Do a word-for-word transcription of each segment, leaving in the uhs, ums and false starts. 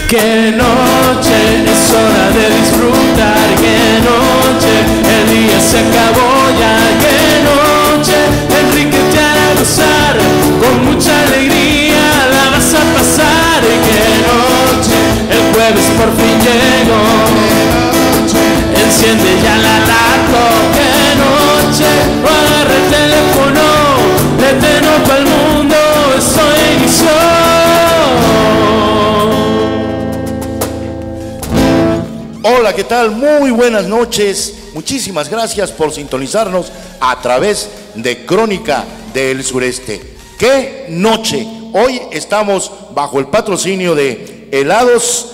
Qué noche, es hora de disfrutar. Qué noche, el día se acabó ya. Qué noche, Enrique te hará gozar. Con mucha alegría la vas a pasar. Qué noche, el jueves por fin llegó. Enciende ya la laptop. Qué noche, agarra el teléfono. Vete no pa'l mundo, estoy inició. Hola, ¿qué tal? Muy buenas noches. Muchísimas gracias por sintonizarnos a través de Crónica del Sureste. ¡Qué noche! Hoy estamos bajo el patrocinio de Helados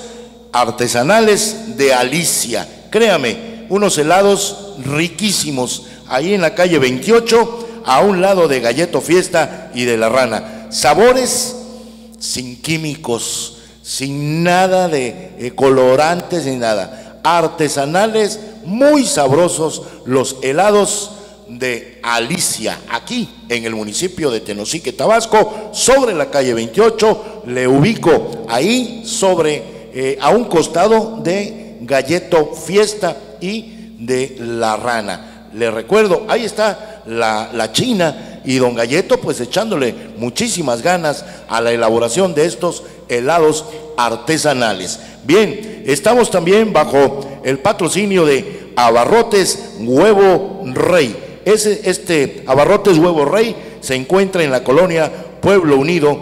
Artesanales de Alicia. Créame, unos helados riquísimos ahí en la calle veintiocho, a un lado de Galleto Fiesta y de La Rana. Sabores sin químicos, sin nada de eh, colorantes ni nada. Artesanales, muy sabrosos los helados de Alicia, aquí en el municipio de Tenosique, Tabasco, sobre la calle veintiocho. Le ubico ahí sobre, eh, a un costado de Galleto Fiesta y de La Rana. Le recuerdo, ahí está la, la China y don Galleto pues echándole muchísimas ganas a la elaboración de estos helados artesanales. Bien, estamos también bajo el patrocinio de Abarrotes Huevo Rey. Ese, este Abarrotes Huevo Rey se encuentra en la colonia Pueblo Unido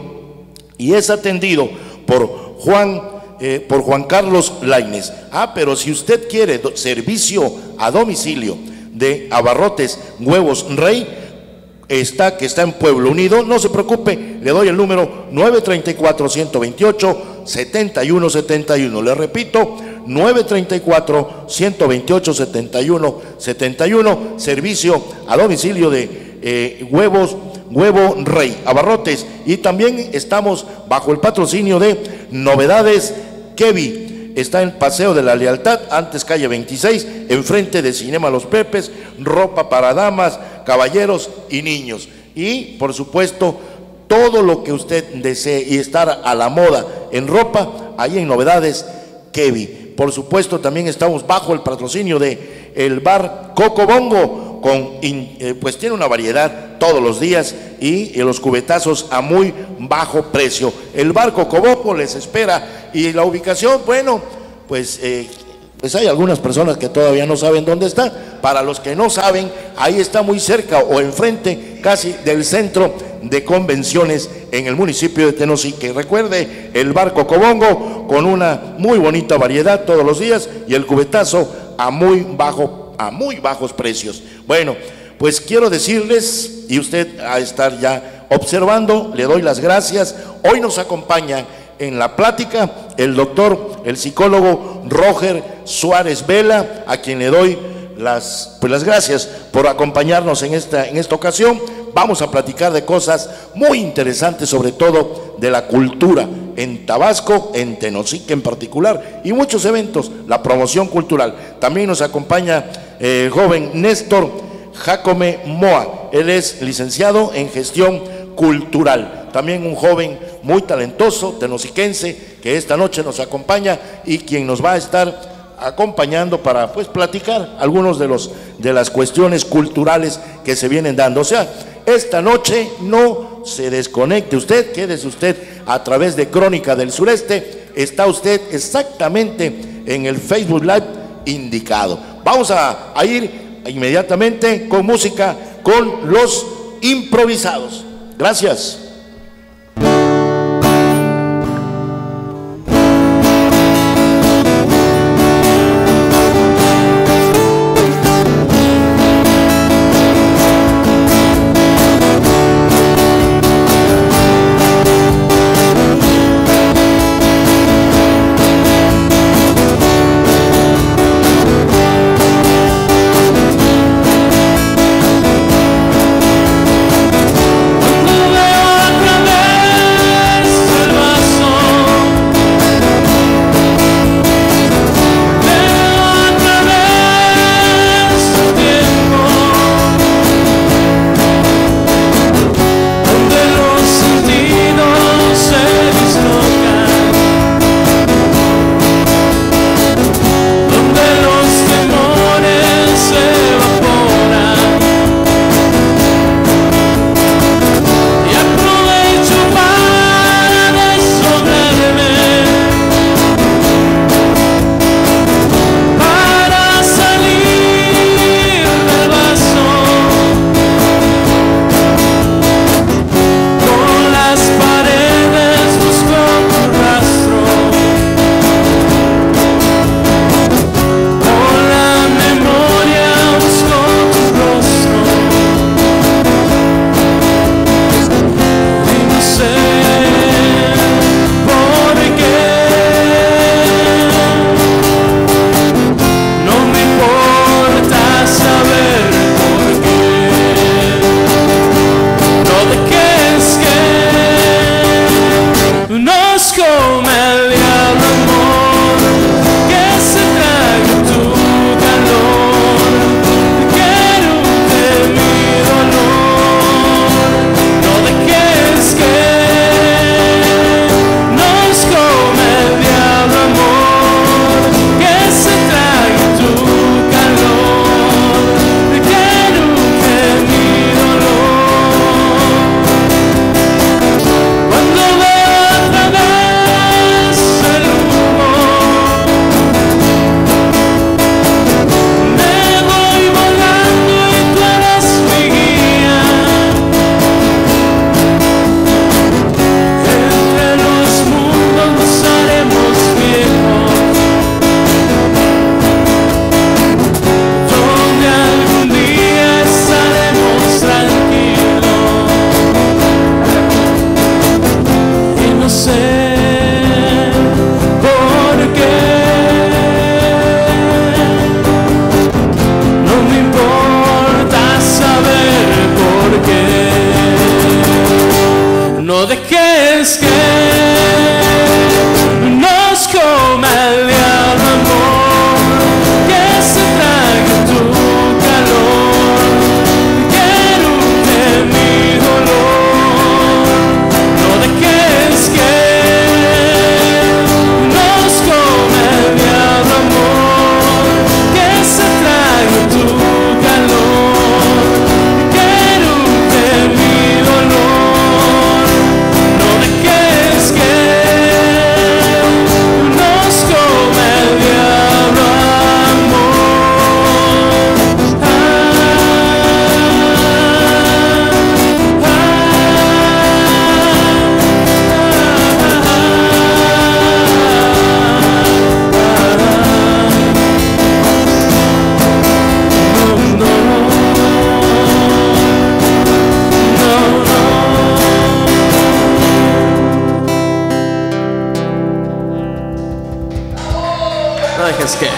y es atendido por Juan, eh, por Juan Carlos Lainez. Ah, pero si usted quiere servicio a domicilio de Abarrotes Huevos Rey, está que está en Pueblo Unido, no se preocupe, le doy el número nueve tres cuatro, uno dos ocho, siete uno siete uno. Le repito, nueve tres cuatro, uno dos ocho, siete uno siete uno, servicio a domicilio de eh, huevos, Huevo Rey, Abarrotes. Y también estamos bajo el patrocinio de Novedades Kevi. Está en Paseo de la Lealtad, antes calle veintiséis, enfrente de Cinema Los Pepes, ropa para damas, caballeros y niños. Y, por supuesto, todo lo que usted desee y estar a la moda en ropa, ahí en Novedades Kevi. Por supuesto, también estamos bajo el patrocinio de el bar Cocobongo, con, eh, pues tiene una variedad todos los días y, y los cubetazos a muy bajo precio. El bar Cocobongo les espera. Y la ubicación, bueno, pues, eh, pues hay algunas personas que todavía no saben dónde está. Para los que no saben, ahí está muy cerca o enfrente casi del centro de convenciones en el municipio de Tenosique. Recuerde, el bar Cocobongo con una muy bonita variedad todos los días y el cubetazo a muy bajo, a muy bajos precios. Bueno, pues quiero decirles, y usted a estar ya observando, le doy las gracias. Hoy nos acompaña en la plática el doctor, el psicólogo Roger Suárez Vela, a quien le doy las, pues las gracias por acompañarnos en esta, en esta ocasión. Vamos a platicar de cosas muy interesantes, sobre todo de la cultura en Tabasco, en Tenosique en particular, y muchos eventos, la promoción cultural. También nos acompaña eh, el joven Néstor Jacome Moa. Él es licenciado en gestión cultural. También un joven muy talentoso, tenosiquense, que esta noche nos acompaña y quien nos va a estar acompañando para pues platicar algunos de los de las cuestiones culturales que se vienen dando. O sea, esta noche no se desconecte usted, quédese usted a través de Crónica del Sureste. Está usted exactamente en el Facebook Live indicado. Vamos a, a ir inmediatamente con música, con Los Improvisados. Gracias. Cuando veo dejes que nos coma el diablo, amor, que se trague tu calor, que eructe mi dolor. No dejes que nos coma el diablo, amor, que se trague tu calor, que eructe mi dolor. No dejes que nos coma el diablo, amor. Ah, ah, no, no, no dejes que.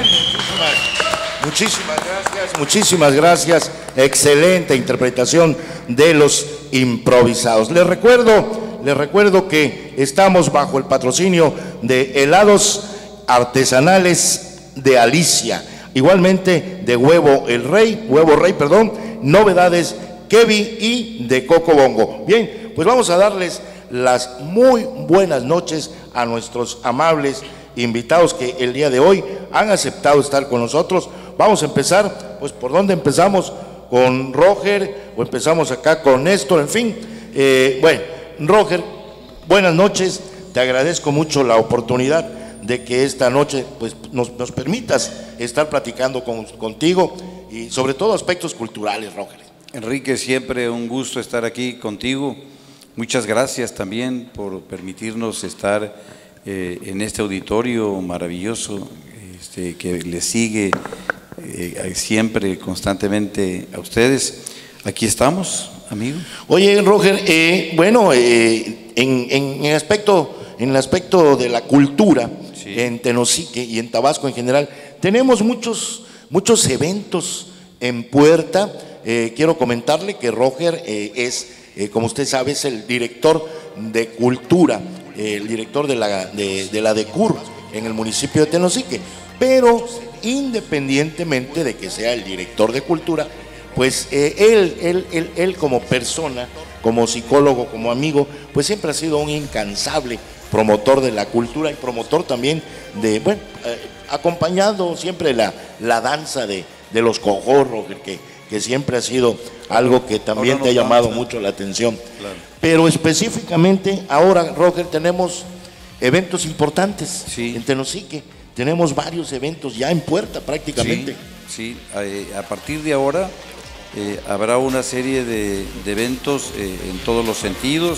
Muchísimas gracias, muchísimas gracias. Excelente interpretación de los improvisados. Les recuerdo, les recuerdo que estamos bajo el patrocinio de helados artesanales de Alicia, igualmente de Huevo el Rey, Huevo Rey, perdón, novedades Kevi y de Coco Bongo. Bien, pues vamos a darles las muy buenas noches a nuestros amables invitados que el día de hoy han aceptado estar con nosotros. Vamos a empezar, pues, ¿por dónde empezamos? ¿Con Roger o empezamos acá con Néstor? En fin, eh, bueno, Roger, buenas noches, te agradezco mucho la oportunidad de que esta noche pues, nos, nos permitas estar platicando con, contigo y sobre todo aspectos culturales, Roger. Enrique, siempre un gusto estar aquí contigo. Muchas gracias también por permitirnos estar eh, en este auditorio maravilloso este, que le sigue eh, siempre, constantemente a ustedes. Aquí estamos, amigo. Oye, Roger, eh, bueno, eh, en, en, en, aspecto, en el aspecto de la cultura, sí, en Tenosique y en Tabasco en general, tenemos muchos, muchos eventos en puerta. Eh, quiero comentarle que Roger eh, es, eh, como usted sabe, es el director de cultura, eh, el director de la, de, de la DECUR en el municipio de Tenosique, pero independientemente de que sea el director de cultura, pues eh, él, él, él, él como persona, como psicólogo, como amigo, pues siempre ha sido un incansable promotor de la cultura y promotor también de, bueno, eh, acompañando siempre la, la danza de, de los cojorros, que que siempre ha sido algo que también te ha llamado mucho la atención. Claro. Pero específicamente ahora, Roger, tenemos eventos importantes, sí, en Tenosique. Tenemos varios eventos ya en puerta prácticamente. Sí, sí. A partir de ahora eh, habrá una serie de, de eventos eh, en todos los sentidos.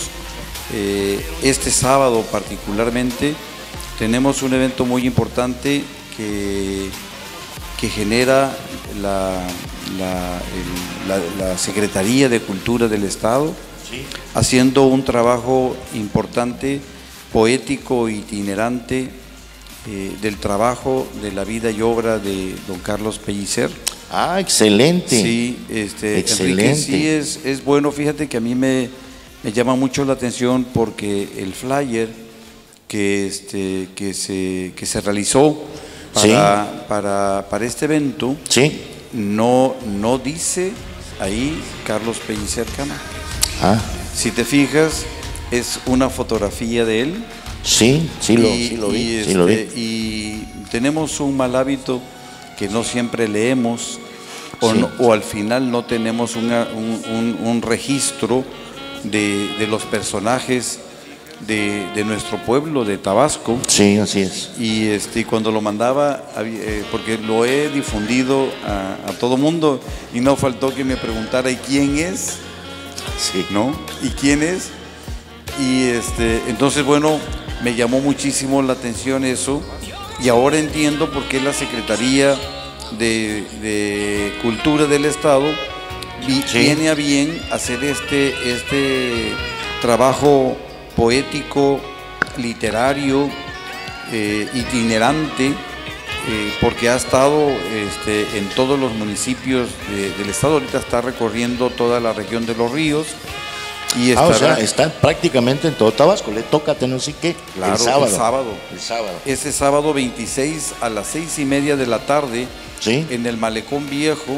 Eh, este sábado particularmente tenemos un evento muy importante que, que genera la... La, el, la, la Secretaría de Cultura del Estado, sí, haciendo un trabajo importante, poético, itinerante, eh, del trabajo de la vida y obra de don Carlos Pellicer. Ah, excelente. Sí, este, excelente. Enrique, sí es, es bueno, fíjate que a mí me, me llama mucho la atención porque el flyer que, este, que, se, que se realizó para, sí, para, para este evento, sí, No, no dice ahí Carlos Pellicer Cama. Ah. Si te fijas, es una fotografía de él. Sí, sí lo, y, sí lo vi. Y, este, sí lo vi. Y tenemos un mal hábito que no siempre leemos, o, sí, no, o al final no tenemos una, un, un, un registro de, de los personajes De, de nuestro pueblo, de Tabasco. Sí, así es. Y este, cuando lo mandaba, eh, porque lo he difundido a, a todo mundo, y no faltó que me preguntara, ¿y quién es? Sí. ¿No? ¿Y quién es? Y este, entonces, bueno, me llamó muchísimo la atención eso, y ahora entiendo por qué la Secretaría de, de Cultura del Estado vi, sí, viene a bien hacer este, este trabajo poético, literario, eh, itinerante, eh, porque ha estado este, en todos los municipios de, del estado. Ahorita está recorriendo toda la región de Los Ríos Y estará, ah, o sea, estará, está prácticamente en todo Tabasco. Le toca Tenosique claro, el sábado. El sábado. El sábado. Ese sábado veintiséis a las seis y media de la tarde, ¿sí?, en el Malecón Viejo,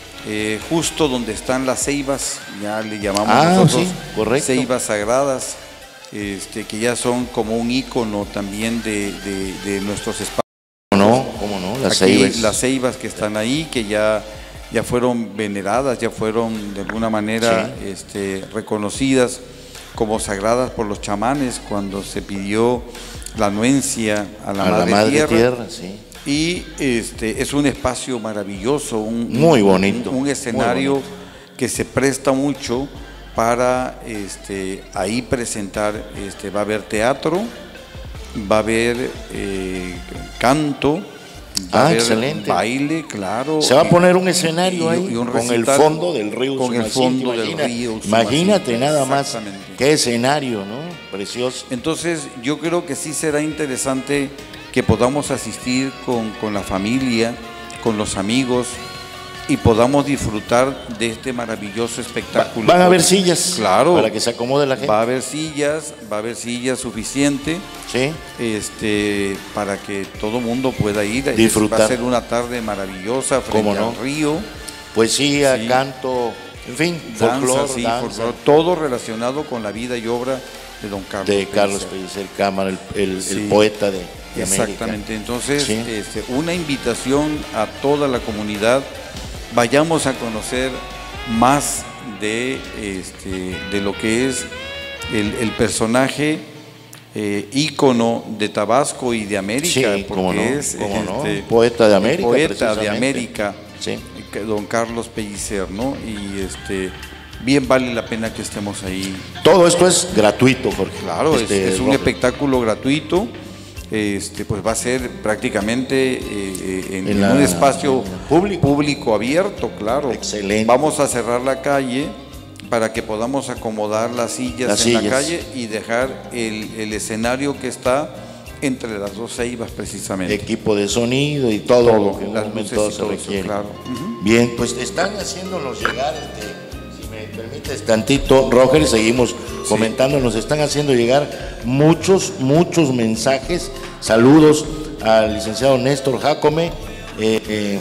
eh, justo donde están las ceibas, ya le llamamos ah, nosotros, sí, correcto. ceibas sagradas, este, que ya son como un ícono también de, de, de nuestros espacios. No, ¿cómo no? Las Aquí, ceibas. Las ceibas que están ahí, que ya, ya fueron veneradas, ya fueron de alguna manera, sí, este, reconocidas como sagradas por los chamanes cuando se pidió la anuencia a la, a madre, la madre tierra, tierra sí. Y este, es un espacio maravilloso, un, muy bonito, un, un escenario bonito, que se presta mucho para este, ahí presentar, este, va a haber teatro, va a haber eh, canto, va ah, a haber excelente. baile, claro. Se va a poner un escenario y, ahí y un con el fondo del río con el fondo del río Imagínate nada más qué escenario, ¿no? Precioso. Entonces yo creo que sí será interesante que podamos asistir con, con la familia, con los amigos, y podamos disfrutar de este maravilloso espectáculo. Va, van a haber sillas, claro, para que se acomode la gente. Va a haber sillas, va a haber sillas suficiente, sí, este, para que todo mundo pueda ir. Disfrutar. Va a ser una tarde maravillosa frente no? al río. Poesía, sí, canto, en fin, danza, folclor, sí, danza. folclor, todo relacionado con la vida y obra de don Carlos de Carlos Pellicer, Pellicer Cámara, el, el, sí, el poeta de, de América. Exactamente. Entonces, sí, este, una invitación a toda la comunidad. Vayamos a conocer más de, este, de lo que es el, el personaje eh, ícono de Tabasco y de América, sí, porque no, es este, no, poeta de América, poeta de América, sí, don Carlos Pellicer, ¿no? Y este, bien vale la pena que estemos ahí. Todo esto es gratuito, Jorge. Claro, este, es, es un Jorge. espectáculo gratuito. Este, pues va a ser prácticamente eh, en, en, la, en un espacio público. público abierto, claro. Excelente. Vamos a cerrar la calle para que podamos acomodar las sillas las en sillas. la calle y dejar el, el escenario que está entre las dos ceibas precisamente. Equipo de sonido y todo, todo lo que en un momento se requiere. Eso, claro. Uh-huh. Bien, pues están haciéndonos llegar, este, si me permites tantito, Roger, seguimos sí. comentando, nos están haciendo llegar muchos, muchos mensajes, saludos al licenciado Néstor Jácome, eh, eh,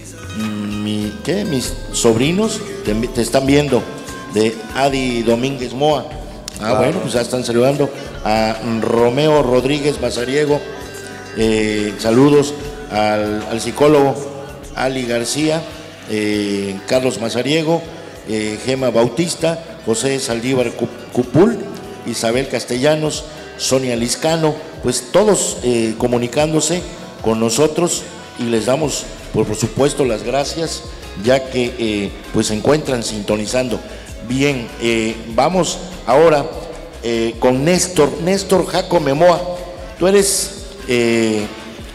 mi, ¿qué? Mis sobrinos te, te están viendo, de Adi Domínguez Moa. Ah, claro. Bueno, pues ya están saludando a Romeo Rodríguez Mazariego, eh, saludos al, al psicólogo Ali García, eh, Carlos Mazariego, eh, Gema Bautista, José Saldívar Cupul, Isabel Castellanos, Sonia Liscano, pues todos eh, comunicándose con nosotros, y les damos por, por supuesto las gracias, ya que eh, pues se encuentran sintonizando. Bien, eh, vamos ahora eh, con Néstor, Néstor Jácome Moa. Tú eres eh,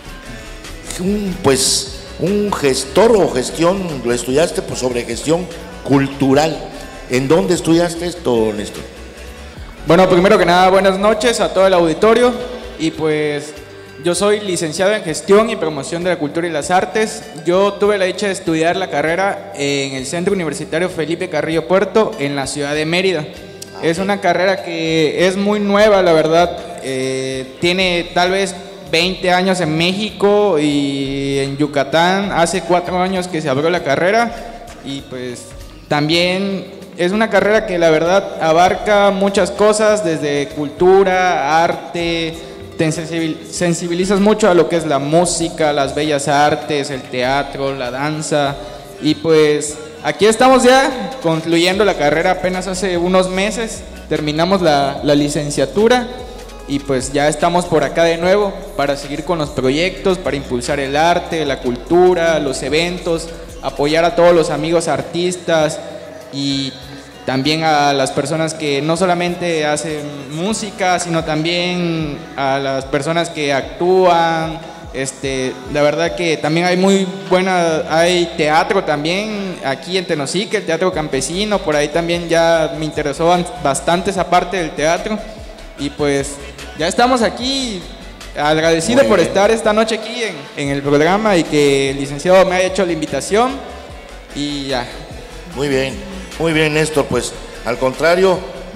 un, pues un gestor o gestión, lo estudiaste pues, sobre gestión cultural. ¿En dónde estudiaste esto, Néstor? Bueno, primero que nada, buenas noches a todo el auditorio, y pues yo soy licenciado en Gestión y Promoción de la Cultura y las Artes. Yo tuve la dicha de estudiar la carrera en el Centro Universitario Felipe Carrillo Puerto, en la ciudad de Mérida. Es una carrera que es muy nueva, la verdad, eh, tiene tal vez veinte años en México, y en Yucatán hace cuatro años que se abrió la carrera, y pues también es una carrera que la verdad abarca muchas cosas, desde cultura, arte, te sensibilizas mucho a lo que es la música, las bellas artes, el teatro, la danza, y pues aquí estamos ya concluyendo la carrera apenas hace unos meses, terminamos la, la licenciatura, y pues ya estamos por acá de nuevo para seguir con los proyectos, para impulsar el arte, la cultura, los eventos, apoyar a todos los amigos artistas, y también a las personas que no solamente hacen música, sino también a las personas que actúan. Este, la verdad que también hay muy buena, hay teatro también aquí en Tenosique, el Teatro Campesino, por ahí también ya me interesó bastante esa parte del teatro, y pues ya estamos aquí, agradecido por estar esta noche aquí en, en el programa, y que el licenciado me haya hecho la invitación, y ya. Muy bien. Muy bien, Néstor, pues al contrario,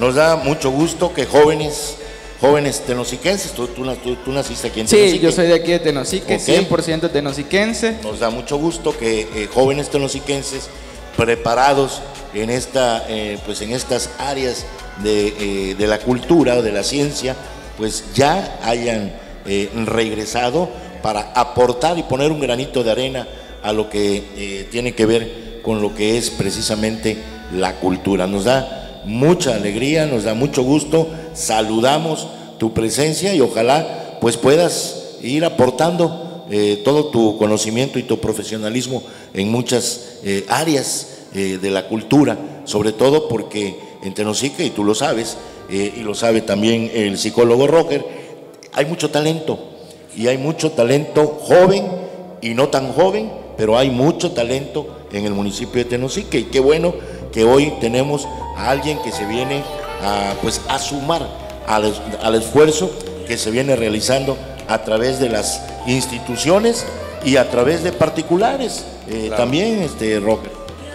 nos da mucho gusto que jóvenes, jóvenes tenosiquenses, tú, tú, tú, tú naciste aquí en Sí, Tenosique. yo soy de aquí de Tenosique, Ok. cien por ciento tenosiquense. Nos da mucho gusto que eh, jóvenes tenosiquenses preparados en, esta, eh, pues en estas áreas de, eh, de la cultura o de la ciencia, pues ya hayan eh, regresado para aportar y poner un granito de arena a lo que eh, tiene que ver con lo que es precisamente la cultura. Nos da mucha alegría, nos da mucho gusto, saludamos tu presencia y ojalá pues puedas ir aportando eh, todo tu conocimiento y tu profesionalismo en muchas eh, áreas eh, de la cultura, sobre todo porque en Tenosique, y tú lo sabes, eh, y lo sabe también el psicólogo Roger, hay mucho talento, y hay mucho talento joven y no tan joven, pero hay mucho talento en el municipio de Tenosique, y qué bueno que hoy tenemos a alguien que se viene a, pues, a sumar al, al esfuerzo que se viene realizando a través de las instituciones y a través de particulares, eh, Claro. también, este, Roger.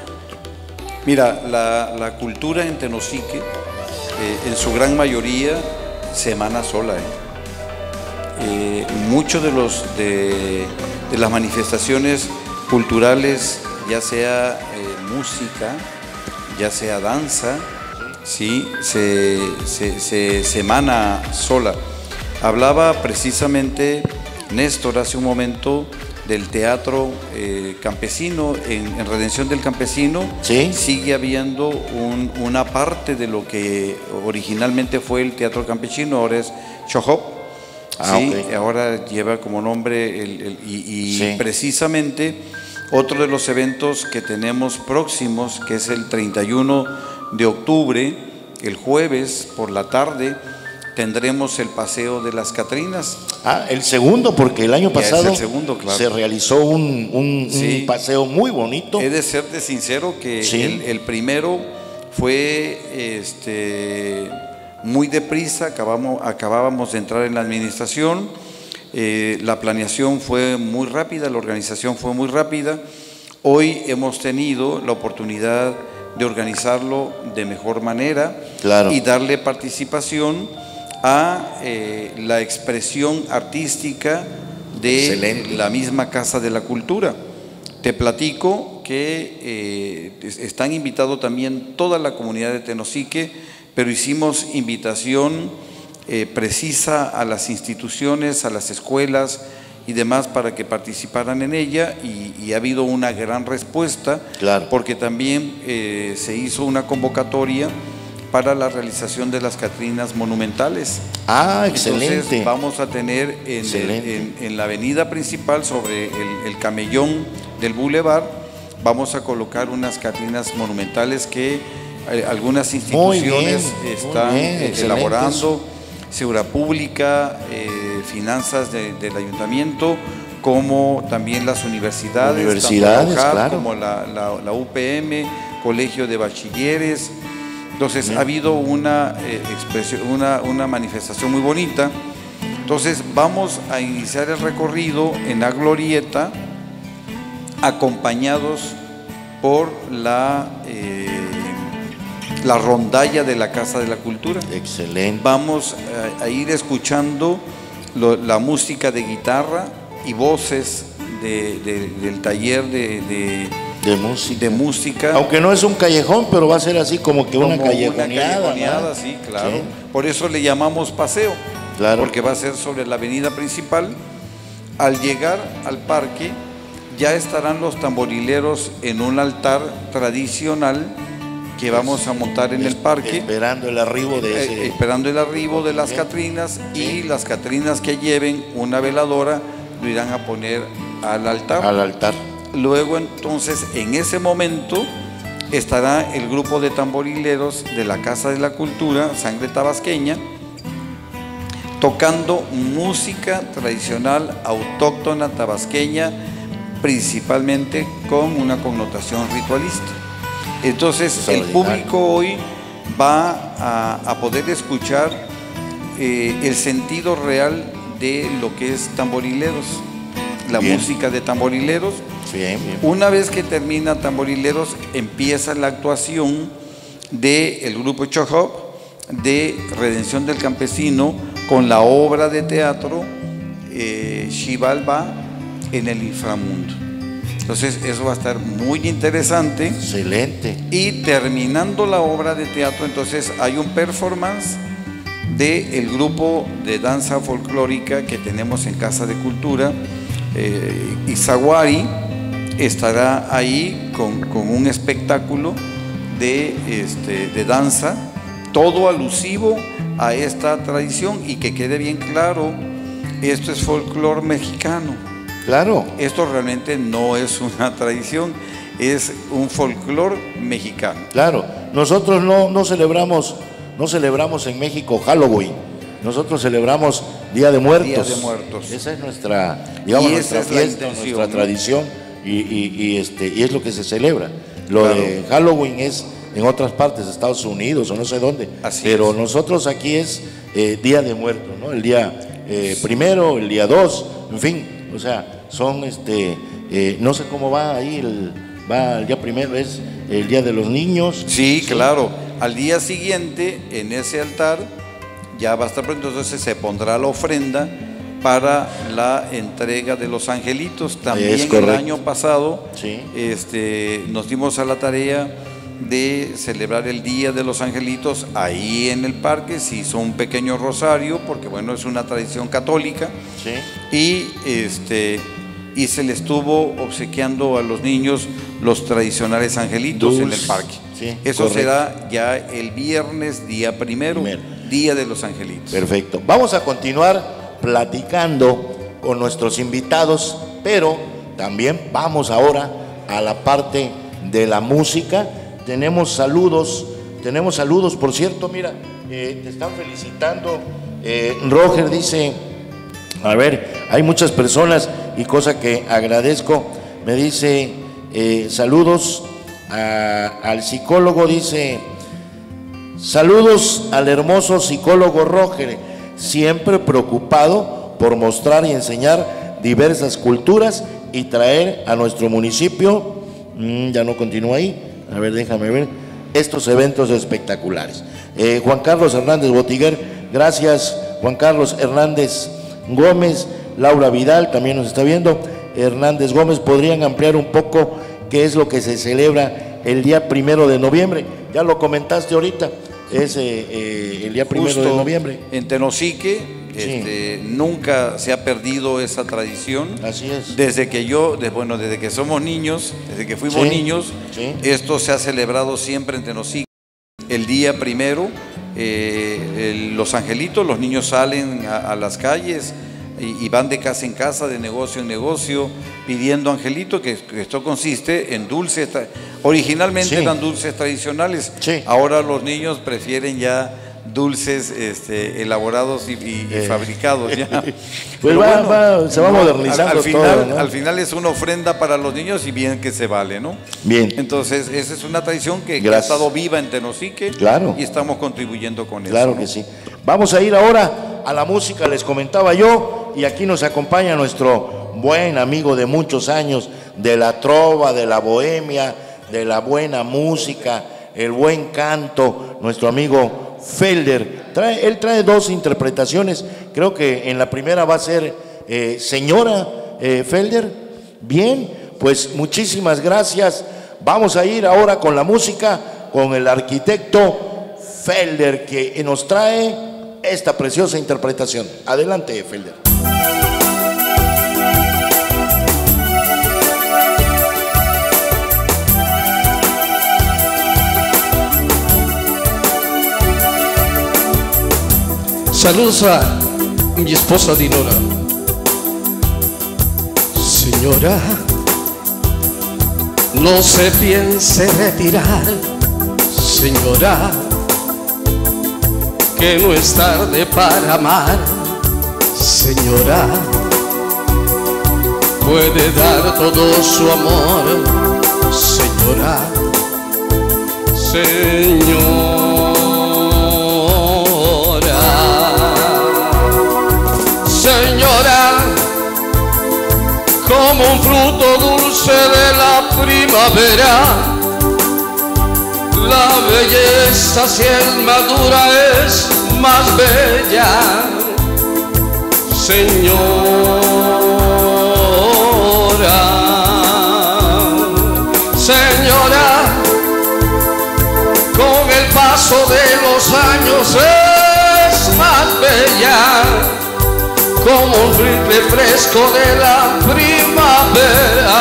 Mira, la, la cultura en Tenosique, eh, en su gran mayoría, se emana sola. ¿eh? Eh, muchos de, los, de, de las manifestaciones culturales, ya sea eh, música, ya sea danza, ¿sí? se, se, se, se emana sola. Hablaba precisamente Néstor hace un momento del teatro eh, campesino. En, en Redención del Campesino ¿Sí? sigue habiendo un, una parte de lo que originalmente fue el teatro campesino, ahora es Chohop. Ah, Sí, ok. ahora lleva como nombre el, el- y, y Sí. precisamente otro de los eventos que tenemos próximos, que es el treinta y uno de octubre, el jueves por la tarde, tendremos el Paseo de las Catrinas. Ah, el segundo, porque el año Ya es pasado el segundo, claro. se realizó un, un- Sí. un paseo muy bonito. He de serte sincero que Sí. el, el primero fue este, muy deprisa, acabamos, acabábamos de entrar en la administración, eh, la planeación fue muy rápida, la organización fue muy rápida. Hoy hemos tenido la oportunidad de organizarlo de mejor manera, Claro. y darle participación a eh, la expresión artística de Excelente. la misma Casa de la Cultura. Te platico que eh, es- están invitados también toda la comunidad de Tenosique, pero hicimos invitación eh, precisa a las instituciones, a las escuelas y demás para que participaran en ella, y, y ha habido una gran respuesta, Claro. porque también eh, se hizo una convocatoria para la realización de las Catrinas monumentales. Ah, excelente. Entonces vamos a tener en, el- Excelente. en- en la avenida principal, sobre el, el camellón del bulevar, vamos a colocar unas Catrinas monumentales que eh, algunas Muy instituciones bien, muy están bien, eh, excelente. elaborando, Seguridad Pública, eh, finanzas de- del ayuntamiento, como también las universidades, Universidades, tanto la U J A P claro. como la, la- la U P M, Colegio de Bachilleres. Entonces ha habido una, eh, expresión, una, una manifestación muy bonita. Entonces vamos a iniciar el recorrido en la glorieta, acompañados por la, eh, la rondalla de la Casa de la Cultura. Excelente. Vamos a, a ir escuchando lo- la música de guitarra y voces de- de- del taller de, de- De música. de música. Aunque no es un callejón, pero va a ser así como que una Como callejoneada. callejoneada, ¿no? sí, claro. Sí. Por eso le llamamos paseo, Claro. porque va a ser sobre la avenida principal. Al llegar al parque, ya estarán los tamborileros en un altar tradicional que vamos a montar en el parque, Esperando el arribo de eh, ese. esperando el arribo de las Bien. Catrinas, y las Catrinas que lleven una veladora lo irán a poner al altar. Al altar. Luego entonces en ese momento estará el grupo de tamborileros de la Casa de la Cultura, Sangre Tabasqueña, tocando música tradicional autóctona tabasqueña, principalmente con una connotación ritualista. Entonces el Extraordinario. público hoy va a, a poder escuchar eh, el sentido real de lo que es tamborileros, la Bien. música de tamborileros. Bien, bien. Una vez que termina Tamborileros, empieza la actuación del grupo Chohop, de Redención del Campesino con la obra de teatro eh, Xibalbá en el inframundo. Entonces eso va a estar muy interesante. Excelente. Y terminando la obra de teatro, entonces hay un performance del grupo de danza folclórica que tenemos en Casa de Cultura. eh, Izaguari estará ahí con, con un espectáculo de, este, de danza, todo alusivo a esta tradición, y que quede bien claro, esto es folclore mexicano. Claro. Esto realmente no es una tradición, es un folclore mexicano. Claro, nosotros no, no celebramos, no celebramos en México Halloween, nosotros celebramos Día de Muertos. Día de Muertos. Esa es nuestra, digamos, Y nuestra esa es la fiesta, intención, nuestra ¿no? tradición, y, y, y, este, y es lo que se celebra. Lo Claro. de Halloween es en otras partes, Estados Unidos o no sé dónde, Así pero es. nosotros aquí es eh, Día de Muertos, ¿no? El día eh, primero, el día dos, en fin, o sea, son este, eh, no sé cómo va ahí, el, va el día primero, es el Día de los Niños. Sí, claro. Al día siguiente, en ese altar, ya va a estar pronto, entonces se pondrá la ofrenda para la entrega de los angelitos. También Es el correcto. año pasado Sí. este, nos dimos a la tarea de celebrar el Día de los Angelitos ahí en el parque. Se hizo un pequeño rosario, porque bueno, es una tradición católica. Sí. Y, este, y se le estuvo obsequiando a los niños los tradicionales angelitos en el Dulces, parque. sí, Eso correcto. será ya el viernes, día primero, Primero. Día de los Angelitos. Perfecto. Vamos a continuar platicando con nuestros invitados, pero también vamos ahora a la parte de la música. Tenemos saludos, tenemos saludos, por cierto, mira, eh, te están felicitando. Eh, Roger dice, a ver, hay muchas personas y cosa que agradezco, me dice, eh, saludos a- al psicólogo, dice, saludos al hermoso psicólogo Roger, siempre preocupado por mostrar y enseñar diversas culturas y traer a nuestro municipio, mm, ya no continúa ahí, a ver, déjame ver, estos eventos espectaculares. Eh, Juan Carlos Hernández Botiguer, gracias Juan Carlos Hernández Gómez. Laura Vidal también nos está viendo. Hernández Gómez, ¿podrían ampliar un poco qué es lo que se celebra el día primero de noviembre? Ya lo comentaste ahorita, es eh, eh, el día primero Justo de noviembre. en Tenosique, Sí. este, nunca se ha perdido esa tradición. Así es. Desde que yo, de, bueno, desde que somos niños, desde que fuimos Sí, niños, sí. esto se ha celebrado siempre en Tenosique. El día primero, eh, el- los angelitos, los niños salen a, a las calles y, y van de casa en casa, de negocio en negocio, pidiendo angelito, que, que esto consiste en dulces. tra- Originalmente Sí. eran dulces tradicionales, Sí. ahora los niños prefieren ya dulces este, elaborados y, y- y Eh. fabricados ya. Pues Pero va- va- se va no, modernizando al, al final, todo, ¿no? al final es una ofrenda para los niños y bien que se vale, ¿no? Bien. Entonces, esa es una tradición que, que ha Gracias. estado viva en Tenosique. Claro. Y estamos contribuyendo con Claro eso. que sí. Vamos a ir ahora a la música, les comentaba yo, y aquí nos acompaña nuestro buen amigo de muchos años, de la trova, de la bohemia, de la buena música, el buen canto, nuestro amigo Felder. Trae, él trae dos interpretaciones, creo que en la primera va a ser eh, señora eh, Felder. Bien, pues muchísimas gracias. Vamos a ir ahora con la música, con el arquitecto Felder, que nos trae esta preciosa interpretación. Adelante, Felder. Saludos a mi esposa Dinora. Señora, no se piense retirar. Señora, que no es tarde para amar. Señora, puede dar todo su amor. Señora, señora. Señora, como un fruto dulce de la primavera, La belleza si es madura es más bella, señora. Señora, con el paso de los años es más bella, como un refresco de la primavera,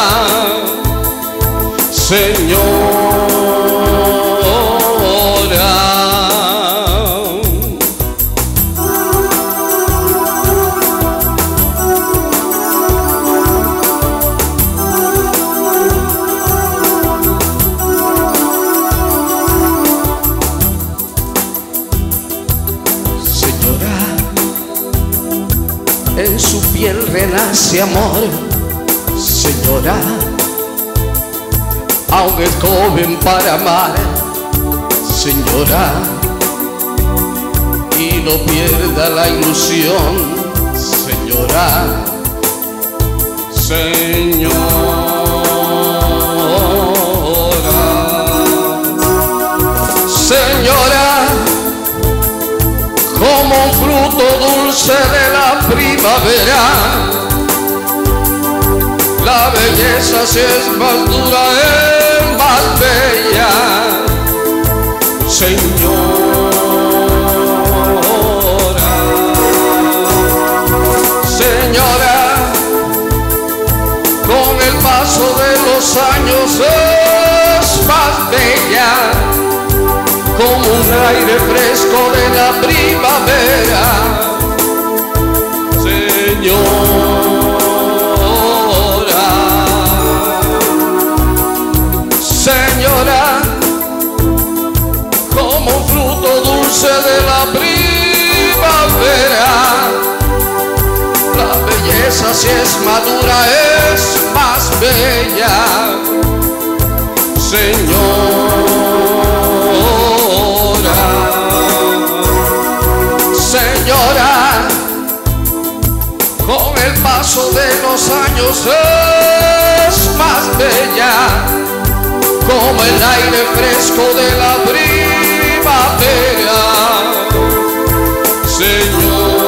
señora. En su piel renace amor, señora, aún es joven para amar, señora, y no pierda la ilusión, señora, señora. Señora, como un fruto dulce de la primavera, la belleza si es más dura es más bella, señora. Señora, con el paso de los años es más bella, como un aire fresco de la primavera, señora. Señora, como un fruto dulce de la primavera, la belleza si es madura es más bella, señora. Señora, con el paso de los años es más bella, como el aire fresco de la primavera, señora.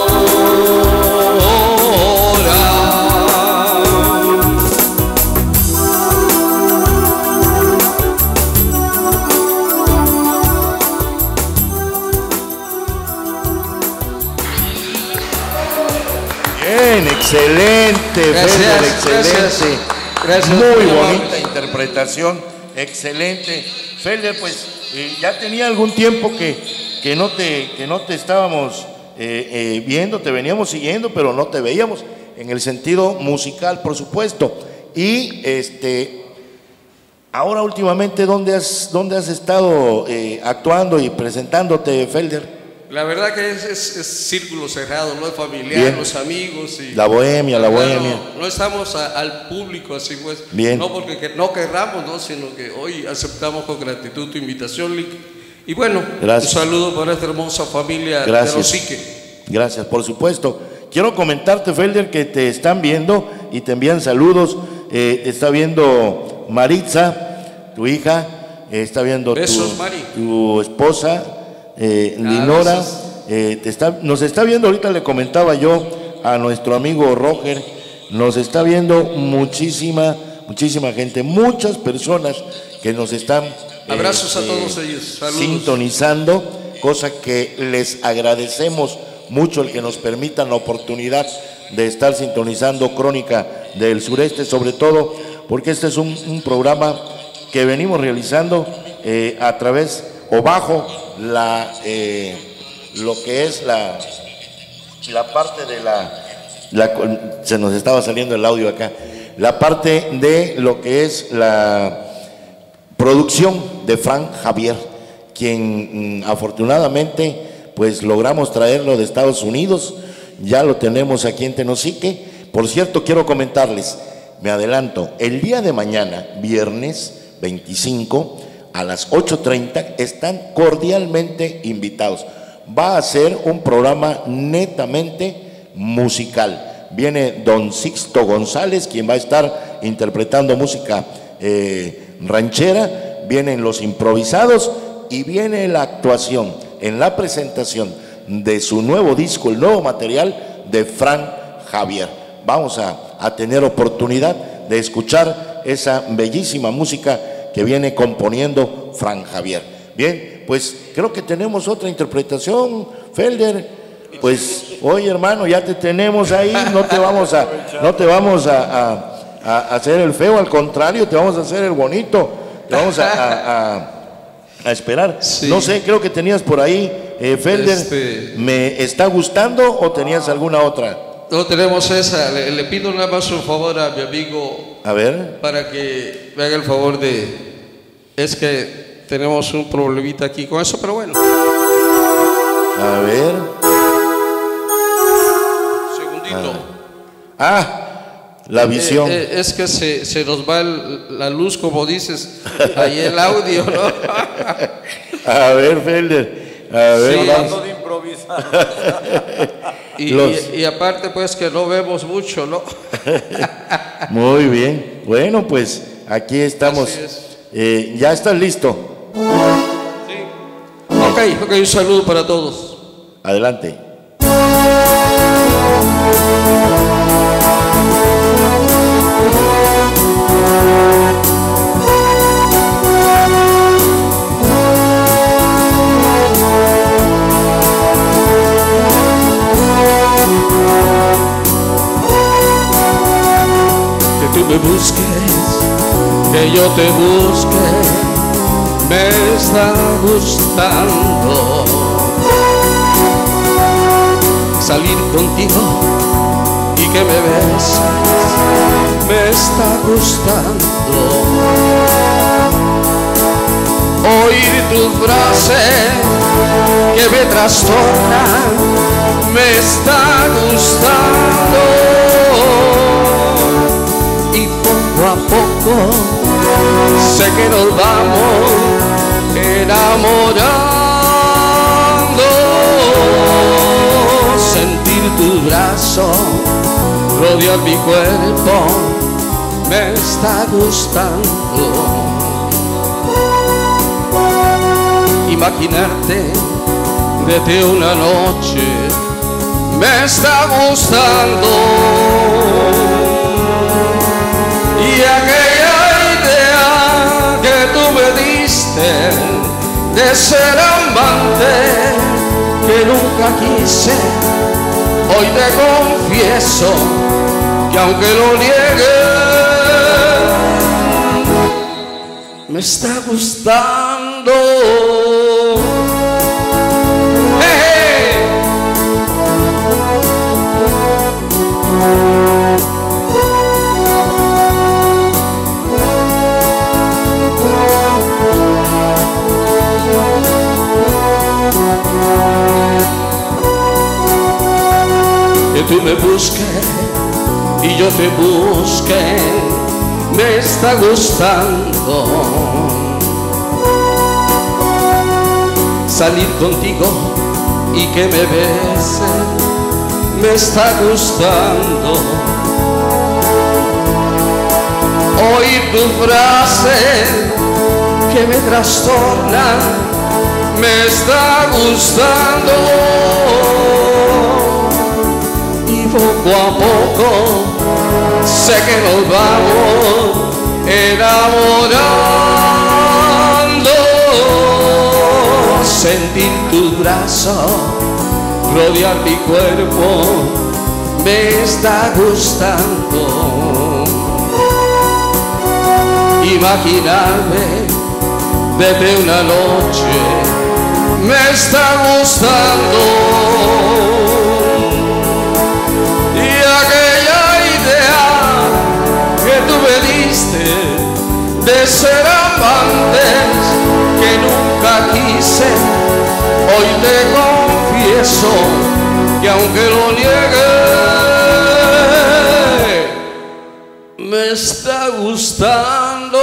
Bien, excelente, Gracias, Felder, excelente. Gracias, gracias. Muy Muy bonita amable. interpretación, excelente. Felder, pues eh, ya tenía algún tiempo que, que, no, te, que no te estábamos eh, eh, viendo, te veníamos siguiendo, pero no te veíamos en el sentido musical, por supuesto. Y este, ahora últimamente, ¿dónde has, dónde has estado eh, actuando y presentándote, Felder? La verdad que es, es, es círculo cerrado, no es familiar, Bien. los amigos. Y, La bohemia, la verdad, bohemia. No, no estamos a, al público así pues. Bien. No porque que, no querramos, ¿no? Sino que hoy aceptamos con gratitud tu invitación, Lick. Y bueno, Gracias. un saludo para esta hermosa familia Gracias. de Rosique. Gracias, por supuesto. Quiero comentarte, Felder, que te están viendo y te envían saludos. Eh, te está viendo Maritza, tu hija, eh, está viendo Besos, tu, Mari. tu esposa, eh, Ah, Linora. besos. Eh, te está, nos está viendo, ahorita le comentaba yo a nuestro amigo Roger, nos está viendo muchísima, muchísima gente, muchas personas que nos están eh, Abrazos a eh, todos ellos. Saludos. sintonizando, cosa que les agradecemos mucho el que nos permitan la oportunidad de estar sintonizando Crónica del Sureste, sobre todo porque este es un, un programa que venimos realizando eh, a través o bajo la eh, lo que es la, la parte de la, la, se nos estaba saliendo el audio acá, la parte de lo que es la producción de Frank Javier, quien mm, afortunadamente pues logramos traerlo de Estados Unidos, ya lo tenemos aquí en Tenosique. Por cierto, quiero comentarles, me adelanto, el día de mañana, viernes veinticinco, a las ocho treinta, están cordialmente invitados. Va a ser un programa netamente musical. Viene don Sixto González, quien va a estar interpretando música eh, ranchera. Vienen los improvisados y viene la actuación en la presentación de su nuevo disco, el nuevo material de Fran Javier. Vamos a, a tener oportunidad de escuchar esa bellísima música que viene componiendo Fran Javier. Bien, pues creo que tenemos otra interpretación, Felder. Pues, oye hermano, ya te tenemos ahí, no te vamos a, no te vamos a, a, a hacer el feo, al contrario, te vamos a hacer el bonito, te vamos a, a, a, a esperar. Sí. No sé, creo que tenías por ahí, eh, Felder, este... ¿me está gustando o tenías alguna otra? No, tenemos esa. Le, le pido nada más un favor a mi amigo. A ver. Para que me haga el favor de... Es que tenemos un problemita aquí con eso, pero bueno. A ver. Segundito. Ah, ah la visión. Eh, eh, es que se, se nos va el, la luz, como dices, ahí el audio, ¿no? A ver, Felder. A ver. Sí, hablando de improvisar. Y, y, y aparte pues que no vemos mucho, ¿no? Muy bien. Bueno, pues aquí estamos. Eh, ¿Ya estás listo? Sí. Ok, ok, un saludo para todos. Adelante. Tú me busques, que yo te busque, me está gustando salir contigo y que me beses, me está gustando oír tus frases que me trastornan, me está gustando. Poco a poco sé que nos vamos enamorando, sentir tu brazo rodear mi cuerpo me está gustando, imaginarte desde una noche me está gustando. Y aquella idea que tú me diste de ser amante que nunca quise, hoy te confieso que aunque lo niegue, me está gustando. ¡Hey! Que tú me busques y yo te busque, me está gustando salir contigo y que me beses, me está gustando oír tu frase que me trastorna, me está gustando. Poco a poco sé que nos vamos enamorando, sentir tu brazo rodear mi cuerpo me está gustando, imaginarme desde una noche me está gustando. De ser amantes que nunca quise, hoy te confieso que aunque lo niegue, me está gustando.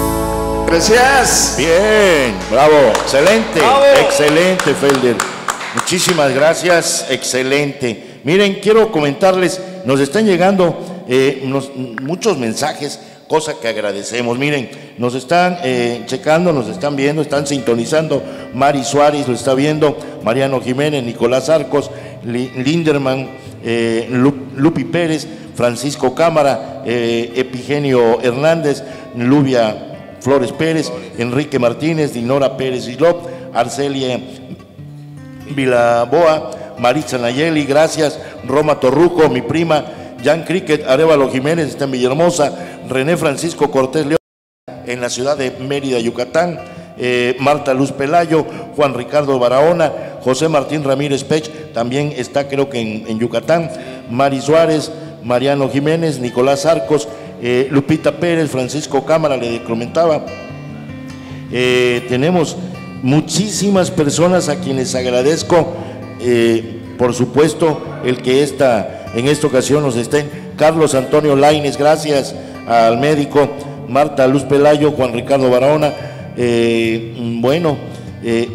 Gracias. Bien, bravo, excelente, bravo. Excelente, Felder. Muchísimas gracias, excelente. Miren, quiero comentarles, nos están llegando eh, unos, muchos mensajes, cosa que agradecemos. Miren, nos están eh, checando, nos están viendo, están sintonizando. Mari Suárez lo está viendo, Mariano Jiménez, Nicolás Arcos, Linderman, eh, Lupi Pérez, Francisco Cámara, eh, Epigenio Hernández, Lubia Flores Pérez, Enrique Martínez, Dinora Pérez Islop, Arcelia Vilaboa, Maritza Nayeli, gracias, Roma Torruco, mi prima, Jan Cricket, Arevalo Jiménez, está en Villahermosa, René Francisco Cortés León, en la ciudad de Mérida, Yucatán, eh, Marta Luz Pelayo, Juan Ricardo Barahona, José Martín Ramírez Pech, también está creo que en, en Yucatán, Mari Suárez, Mariano Jiménez, Nicolás Arcos, eh, Lupita Pérez, Francisco Cámara, le comentaba. Eh, tenemos muchísimas personas a quienes agradezco, eh, por supuesto, el que esta, en esta ocasión nos estén. Carlos Antonio Lainez, gracias al médico, Marta Luz Pelayo, Juan Ricardo Barahona, eh, bueno, eh,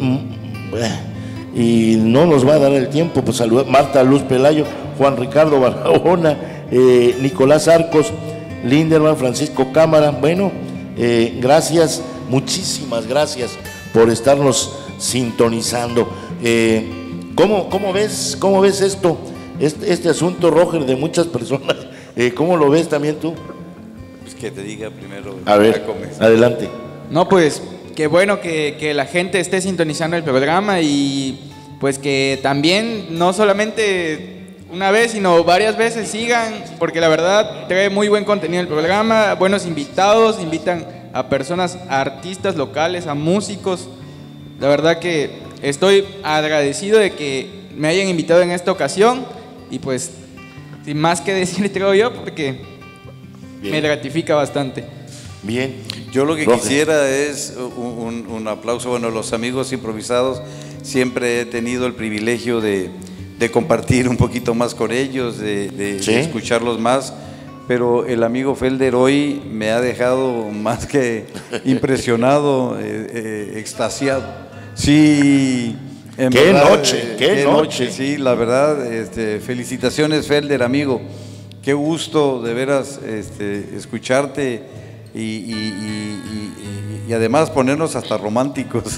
y no nos va a dar el tiempo, pues saludar, Marta Luz Pelayo, Juan Ricardo Barahona, eh, Nicolás Arcos, Linderman, Francisco Cámara, bueno, eh, gracias, muchísimas gracias por estarnos sintonizando. Eh, ¿cómo, cómo ves, cómo ves esto, este, este asunto, Roger, de muchas personas? Eh, ¿Cómo lo ves también tú? Pues que te diga primero. A ver, adelante. No, pues qué bueno que, que la gente esté sintonizando el programa y pues que también no solamente una vez, sino varias veces sigan, porque la verdad trae muy buen contenido el programa, buenos invitados, invitan a personas, a artistas locales, a músicos. La verdad que estoy agradecido de que me hayan invitado en esta ocasión y pues sin más que decir creo yo, porque bien, me gratifica bastante. Bien. Yo lo que Roger. quisiera es un, un, un aplauso. Bueno, los amigos improvisados, siempre he tenido el privilegio de, de compartir un poquito más con ellos, de, de, ¿sí?, de escucharlos más, pero el amigo Felder hoy me ha dejado más que impresionado, eh, eh, extasiado. Sí, en qué verdad, noche, eh, qué, qué noche. noche. Sí, la verdad, este, felicitaciones Felder, amigo. Qué gusto de veras este, escucharte y, y, y, y, y además ponernos hasta románticos.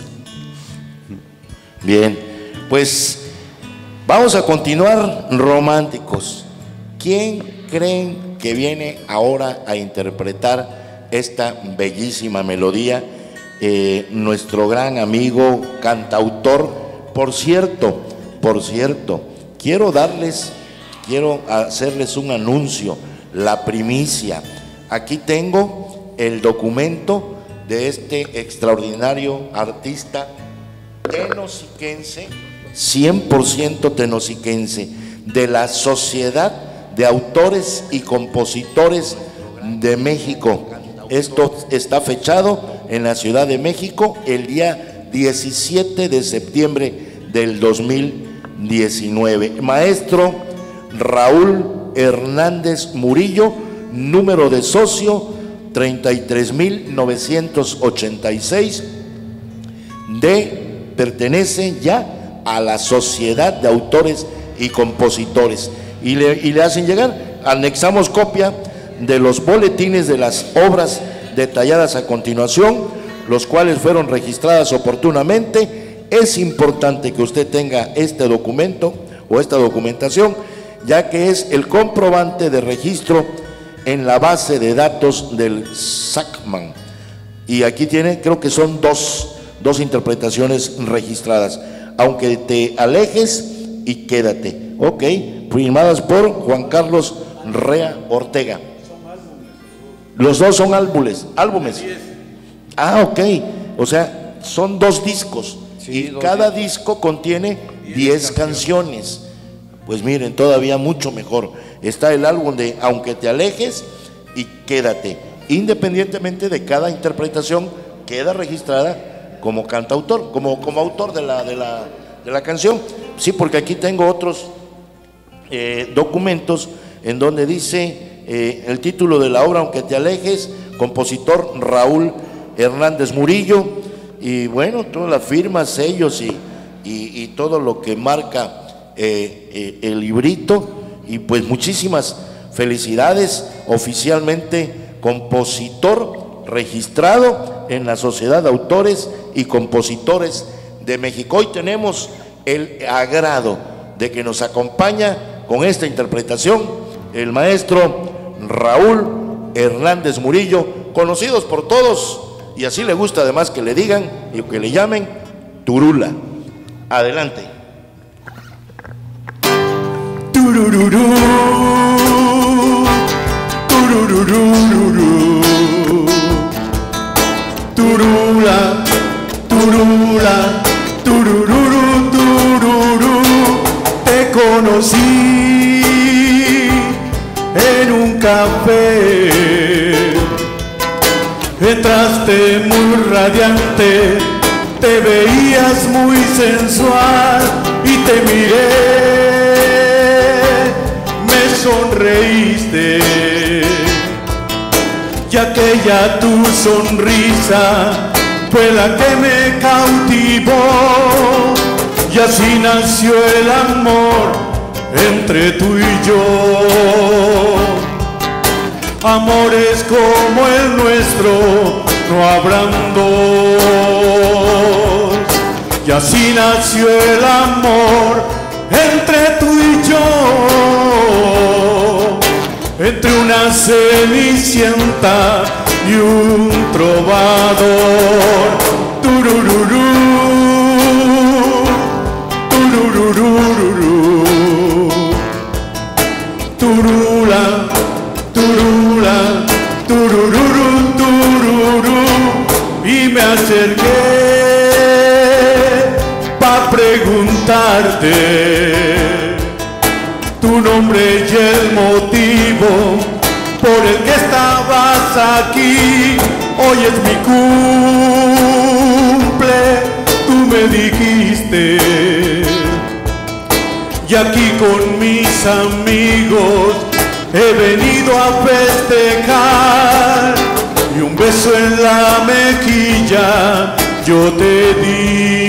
Bien, pues vamos a continuar románticos. ¿Quién creen que viene ahora a interpretar esta bellísima melodía? Eh, nuestro gran amigo cantautor. Por cierto, por cierto, quiero darles, quiero hacerles un anuncio, la primicia. Aquí tengo el documento de este extraordinario artista tenosiquense, cien por ciento tenosiquense, de la Sociedad de Autores y Compositores de México. Esto está fechado en la Ciudad de México el día diecisiete de septiembre del dos mil diecinueve. Maestro Raúl Hernández Murillo, número de socio treinta y tres mil novecientos ochenta y seis, de, pertenece ya a la Sociedad de Autores y Compositores. Y le, y le hacen llegar, anexamos copia de los boletines de las obras detalladas a continuación, los cuales fueron registradas oportunamente. Es importante que usted tenga este documento o esta documentación, ya que es el comprobante de registro en la base de datos del SACMAN. Y aquí tiene, creo que son dos, dos interpretaciones registradas. Aunque te alejes y quédate, ok, firmadas por Juan Carlos Rea Ortega. Los dos son álbumes, álbumes. Ah, ok, o sea, son dos discos, sí, y dos cada discos. disco contiene diez canciones. Pues miren, todavía mucho mejor. Está el álbum de Aunque te alejes y Quédate. Independientemente de cada interpretación, queda registrada como cantautor, como, como autor de la, de, la, de la canción. Sí, porque aquí tengo otros eh, documentos en donde dice eh, el título de la obra, Aunque te alejes, compositor Raúl Hernández Murillo, y bueno, todas las firmas, sellos y, y, y todo lo que marca eh, eh, el librito. Y pues muchísimas felicidades, oficialmente compositor registrado en la Sociedad de Autores y Compositores de México. Hoy tenemos el agrado de que nos acompaña con esta interpretación el maestro Raúl Hernández Murillo, conocidos por todos, y así le gusta además que le digan y que le llamen Turula. Adelante. Turururú, turururururú, turula, turula, turururu, tururú. Te conocí en un café, entraste muy radiante, te veías muy sensual y te miré, me sonreíste, y aquella tu sonrisa fue la que me cautivó, y así nació el amor entre tú y yo. Amores como el nuestro no habrán dos, y así nació el amor entre tú y yo, entre una cenicienta y un trovador. Turururú, tururururú, turula, turula, turururu, tururú. Y me acerqué pa' preguntarte tu nombre y el motivo por el que estabas aquí. Hoy es mi cumple, tú me dijiste, y aquí con mis amigos he venido a festejar, y un beso en la mejilla yo te di,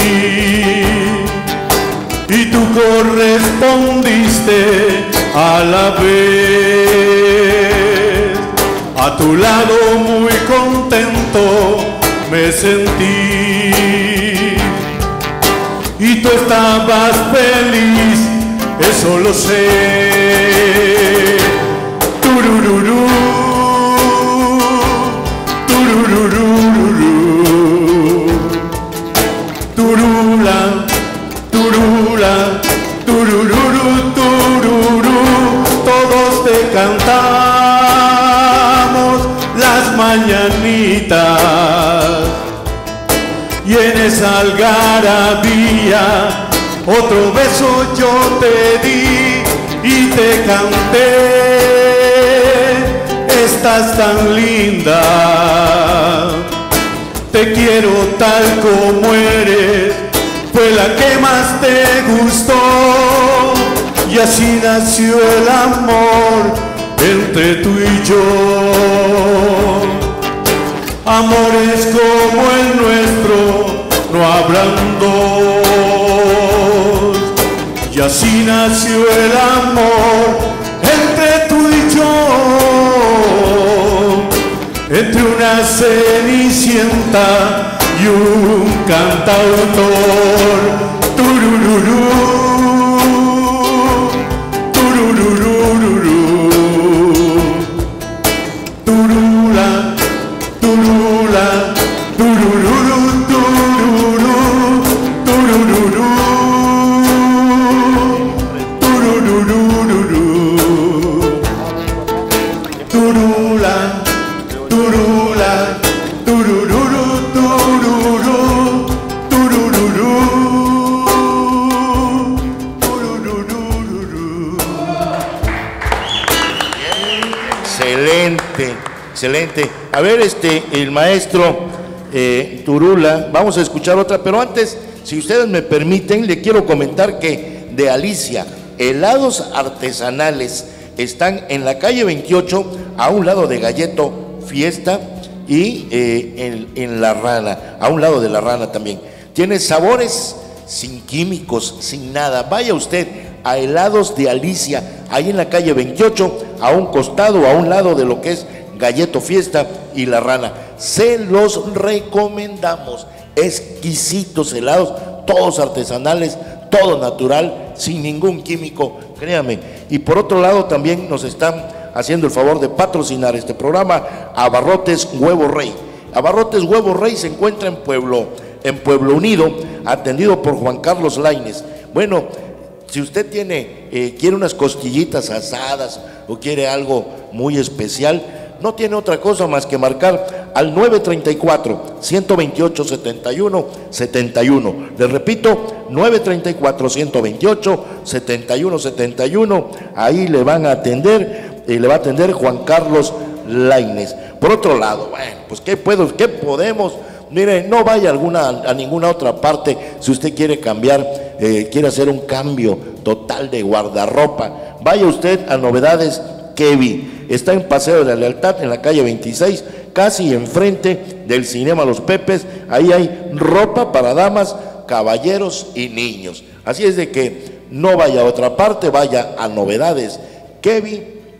y tú correspondiste a la vez. A tu lado muy contento me sentí, y tú estabas feliz, eso lo sé. Turururú, tururururú, turula, turula, turururu, tururú. Todos te cantamos las mañanitas, y en esa algarabía otro beso yo te di y te canté. Estás tan linda, te quiero tal como eres, fue la que más te gustó, y así nació el amor entre tú y yo. Amores como el nuestro no habrán dos, y así nació el amor entre tú y yo, entre una cenicienta y un cantautor. Turururú, tururururú, turula, turula, turururu, tururú, turururú, tururururú, turula, turula, turururu, tururú, turururú, tururururú. Excelente, excelente. A ver, este, el maestro eh, Turula, vamos a escuchar otra, pero antes, si ustedes me permiten, le quiero comentar que de Alicia, helados artesanales, están en la calle veintiocho, a un lado de Galleto Fiesta, y eh, en, en La Rana, a un lado de La Rana también. Tiene sabores sin químicos, sin nada. Vaya usted a Helados de Alicia, ahí en la calle veintiocho, a un costado, a un lado de lo que es Galleto Fiesta y La Rana. Se los recomendamos. Exquisitos helados, todos artesanales, todo natural, sin ningún químico, créame. Y por otro lado también nos están haciendo el favor de patrocinar este programa Abarrotes Huevo Rey. Abarrotes Huevo Rey se encuentra en Pueblo, en Pueblo Unido, atendido por Juan Carlos Lainez. Bueno, si usted tiene, eh, quiere unas costillitas asadas o quiere algo muy especial, no tiene otra cosa más que marcar al nueve treinta y cuatro, ciento veintiocho, setenta y uno, setenta y uno. Les repito, nueve treinta y cuatro, ciento veintiocho, setenta y uno, setenta y uno. Ahí le van a atender, y le va a atender Juan Carlos Lainez. Por otro lado, bueno, pues ¿qué puedo, qué podemos? Mire, no vaya a, alguna, a ninguna otra parte si usted quiere cambiar, eh, quiere hacer un cambio total de guardarropa. Vaya usted a Novedades Kevi. Está en Paseo de la Lealtad, en la calle veintiséis, casi enfrente del Cinema Los Pepes. Ahí hay ropa para damas, caballeros y niños. Así es de que no vaya a otra parte, vaya a Novedades Kevi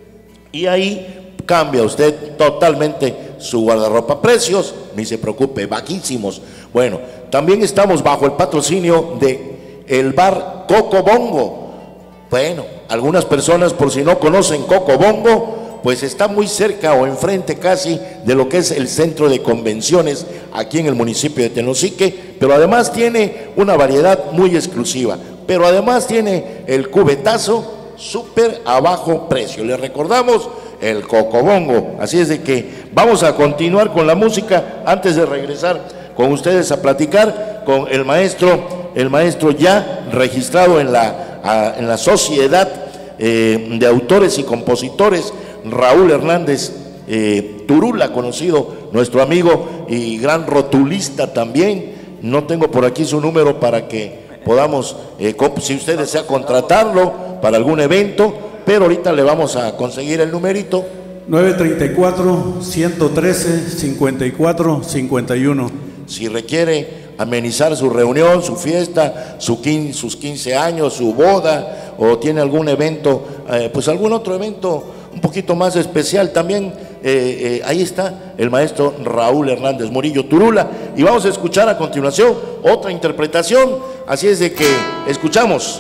y ahí cambia usted totalmente su guardarropa. Precios, ni se preocupe, bajísimos. Bueno, también estamos bajo el patrocinio de el bar Coco Bongo. Bueno, algunas personas, por si no conocen Coco Bongo, pues está muy cerca o enfrente casi de lo que es el centro de convenciones aquí en el municipio de Tenosique, pero además tiene una variedad muy exclusiva, pero además tiene el cubetazo súper a bajo precio. Les recordamos el Coco Bongo. Así es de que vamos a continuar con la música antes de regresar con ustedes a platicar con el maestro, el maestro ya registrado en la, a, en la Sociedad eh, de Autores y Compositores, Raúl Hernández eh, Turula, conocido, nuestro amigo y gran rotulista también. No tengo por aquí su número para que podamos, eh, si usted desea contratarlo para algún evento, pero ahorita le vamos a conseguir el numerito. nueve treinta y cuatro, ciento trece, cincuenta y cuatro, cincuenta y uno. Si requiere amenizar su reunión, su fiesta, su quince, sus quince años, su boda, o tiene algún evento, eh, pues algún otro evento un poquito más especial también, eh, eh, ahí está el maestro Raúl Hernández Murillo Turula, y vamos a escuchar a continuación otra interpretación. Así es de que escuchamos.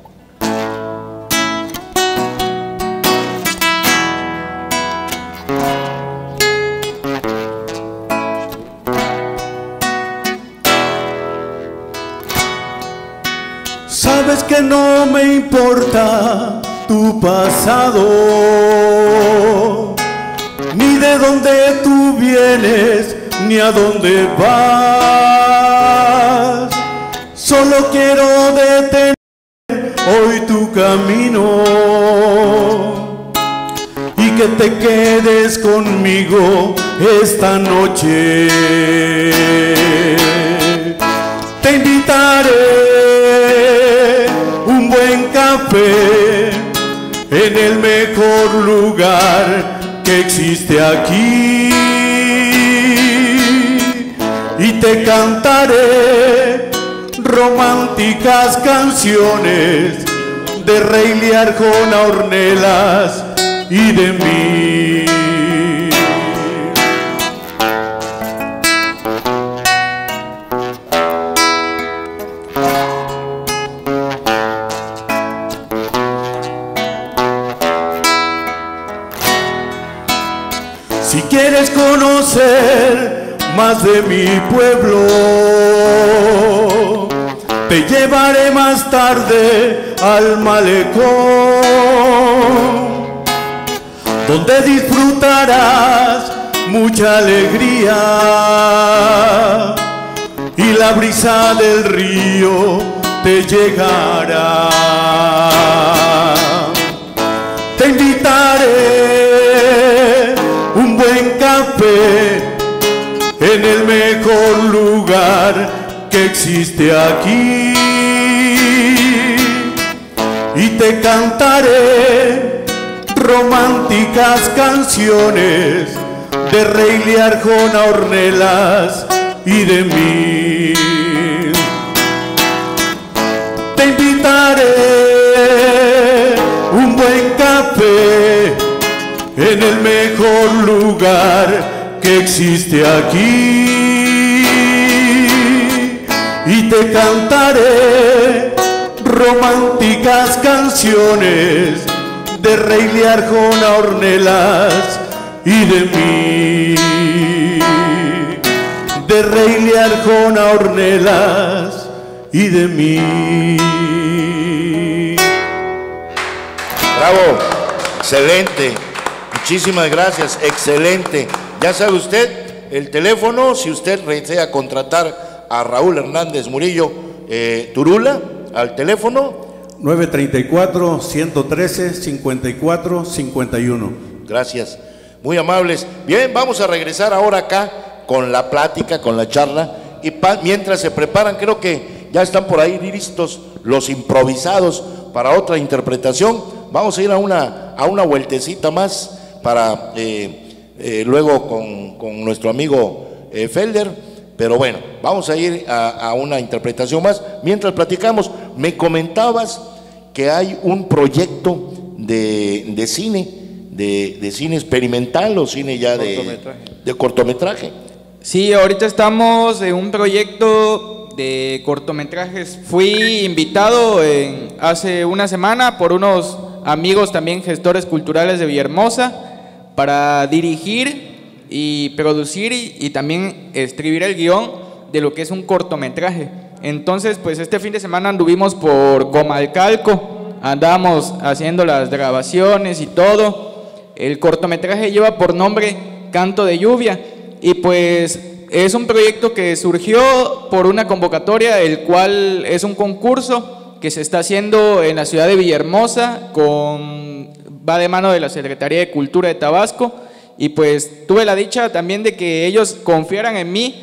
Sabes que no me importa tu pasado, ni de dónde tú vienes, ni a dónde vas. Solo quiero detener hoy tu camino y que te quedes conmigo esta noche. Te invitaré un buen café en el mejor lugar que existe aquí y te cantaré románticas canciones de Rey Lear con Ornelas y de mí. Si quieres conocer más de mi pueblo, te llevaré más tarde al malecón, donde disfrutarás mucha alegría y la brisa del río te llegará. Te invitaré un buen café en el mejor lugar que existe aquí y te cantaré románticas canciones de Rey Lear con Ornelas y de mí. tomaré un buen café en el mejor lugar que existe aquí y te cantaré románticas canciones de Rey Arjona Ornelas y de mí, de Rey Arjona Ornelas y de mí. Bravo, excelente, muchísimas gracias, excelente. Ya sabe usted el teléfono, si usted desea contratar a Raúl Hernández Murillo eh, Turula, al teléfono nueve treinta y cuatro, ciento trece, cincuenta y cuatro, cincuenta y uno. Gracias, muy amables. Bien, vamos a regresar ahora acá con la plática, con la charla, y mientras se preparan, creo que ya están por ahí listos los improvisados para otra interpretación. Vamos a ir a una, a una vueltecita más para eh, eh, luego con, con nuestro amigo eh, Felder, pero bueno, vamos a ir a, a una interpretación más. Mientras platicamos, me comentabas que hay un proyecto de, de cine, de, de cine experimental o cine ya de cortometraje. de cortometraje. Sí, ahorita estamos en un proyecto de cortometrajes. Fui invitado en, hace una semana por unos amigos también gestores culturales de Villahermosa para dirigir y producir y, y también escribir el guión de lo que es un cortometraje. Entonces, pues este fin de semana anduvimos por Comalcalco, andábamos haciendo las grabaciones y todo. El cortometraje lleva por nombre Canto de Lluvia y pues es un proyecto que surgió por una convocatoria, el cual es un concurso que se está haciendo en la ciudad de Villahermosa, con, va de mano de la Secretaría de Cultura de Tabasco, y pues tuve la dicha también de que ellos confiaran en mí,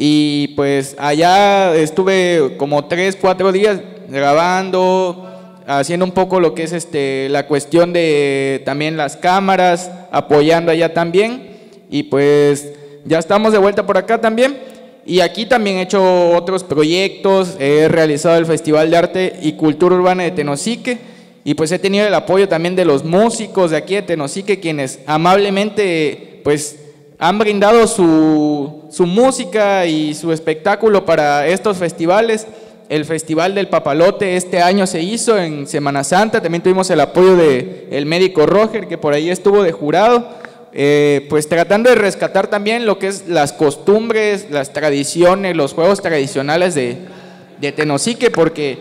y pues allá estuve como tres, cuatro días grabando, haciendo un poco lo que es este, la cuestión de también las cámaras, apoyando allá también, y pues ya estamos de vuelta por acá también. Y aquí también he hecho otros proyectos, he realizado el Festival de Arte y Cultura Urbana de Tenosique, y pues he tenido el apoyo también de los músicos de aquí de Tenosique, quienes amablemente pues han brindado su, su música y su espectáculo para estos festivales. El Festival del Papalote este año se hizo en Semana Santa, también tuvimos el apoyo de el médico Roger, que por ahí estuvo de jurado. Eh, pues tratando de rescatar también lo que es las costumbres, las tradiciones, los juegos tradicionales de, de Tenosique, porque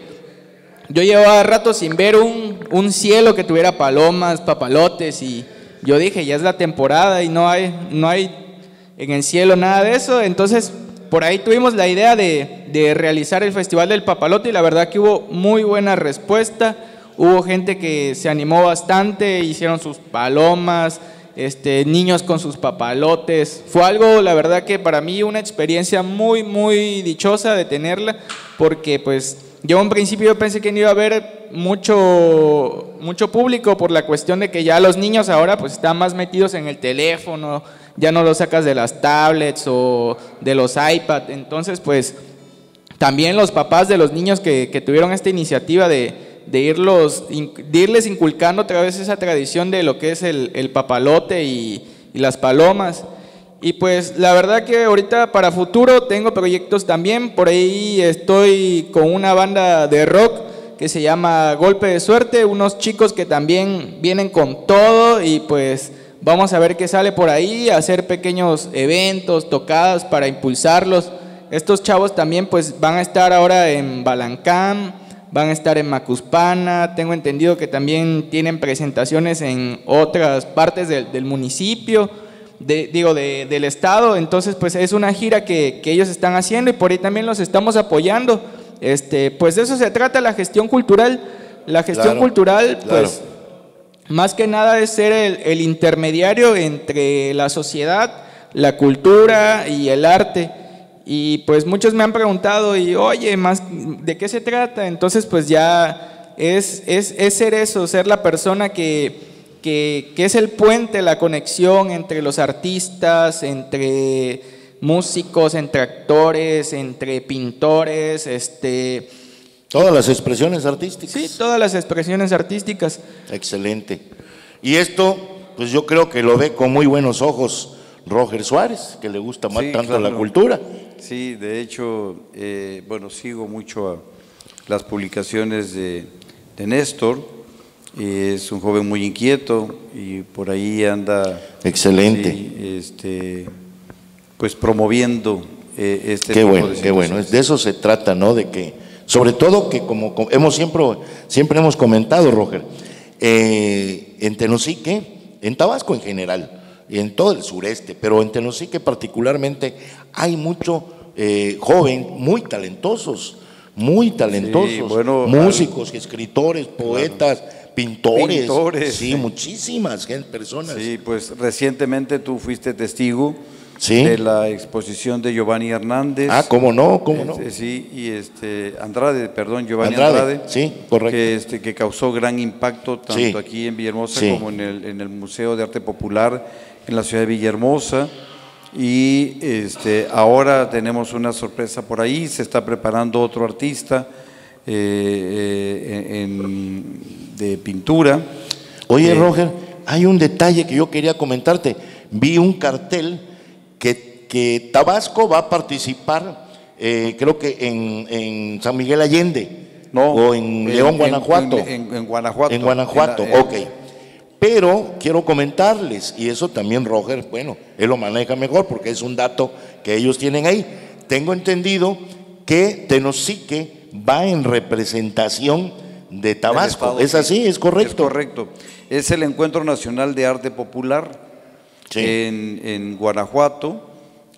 yo llevaba rato sin ver un, un cielo que tuviera palomas, papalotes, y yo dije, ya es la temporada y no hay, no hay en el cielo nada de eso. Entonces por ahí tuvimos la idea de, de realizar el Festival del Papalote, y la verdad que hubo muy buena respuesta. Hubo gente que se animó bastante, hicieron sus palomas, Este, niños con sus papalotes. Fue algo, la verdad que para mí una experiencia muy muy dichosa de tenerla, porque pues yo en principio yo pensé que no iba a haber mucho, mucho público por la cuestión de que ya los niños ahora pues están más metidos en el teléfono, ya no los sacas de las tablets o de los iPads. Entonces pues también los papás de los niños que, que tuvieron esta iniciativa de De, irlos, de irles inculcando otra vez esa tradición de lo que es el, el papalote y, y las palomas. Y pues la verdad que ahorita para futuro tengo proyectos también. Por ahí estoy con una banda de rock que se llama Golpe de Suerte, unos chicos que también vienen con todo, y pues vamos a ver qué sale por ahí, hacer pequeños eventos, tocadas para impulsarlos. Estos chavos también pues van a estar ahora en Balancán, van a estar en Macuspana, tengo entendido que también tienen presentaciones en otras partes del, del municipio, de, digo, de, del estado. Entonces pues es una gira que, que ellos están haciendo, y por ahí también los estamos apoyando. Este, pues de eso se trata la gestión cultural. La gestión claro, cultural pues claro. más que nada es ser el, el intermediario entre la sociedad, la cultura y el arte. Y pues muchos me han preguntado, y oye, más ¿de qué se trata? Entonces pues ya es, es, es ser eso, ser la persona que, que, que es el puente, la conexión entre los artistas, entre músicos, entre actores, entre pintores, este, Todas las expresiones artísticas. Sí, todas las expresiones artísticas. Excelente. Y esto, pues yo creo que lo ve con muy buenos ojos Roger Suárez, que le gusta más Sí, tanto claro. la cultura. Sí, de hecho, eh, bueno, sigo mucho a las publicaciones de, de Néstor. Eh, es un joven muy inquieto y por ahí anda. Excelente. Sí, este, pues promoviendo eh, este Qué tipo bueno, de qué bueno. situaciones. De eso se trata, ¿no? De que, sobre todo que como, como hemos siempre, siempre hemos comentado, Roger, eh, en Tenosique, en Tabasco en general, y en todo el sureste, pero en Tenosique particularmente hay mucho eh, joven, muy talentosos, muy talentosos, Sí, bueno, músicos, escritores, poetas, pintores, Pintores, sí, sí. muchísimas gente, personas. Sí, pues recientemente tú fuiste testigo Sí. de la exposición de Giovanni Hernández. Ah, cómo no, cómo no. Este, sí, y este Andrade, perdón, Giovanni Andrade, Andrade, sí, correcto. que este que causó gran impacto tanto Sí. aquí en Villahermosa Sí. como en el en el Museo de Arte Popular en la ciudad de Villahermosa. Y este ahora tenemos una sorpresa por ahí, se está preparando otro artista eh, eh, en- de pintura. Oye, Eh, Roger, hay un detalle que yo quería comentarte. Vi un cartel que, que Tabasco va a participar, eh, creo que en, en San Miguel Allende, No, o en León, Guanajuato. En, en- en Guanajuato. En Guanajuato, En la- en- ok. Pero quiero comentarles, y eso también Roger, bueno, él lo maneja mejor porque es un dato que ellos tienen ahí. Tengo entendido que Tenosique va en representación de Tabasco. Estado, ¿Es sí. así? ¿Es correcto? Es correcto. Es el Encuentro Nacional de Arte Popular Sí. en, en Guanajuato,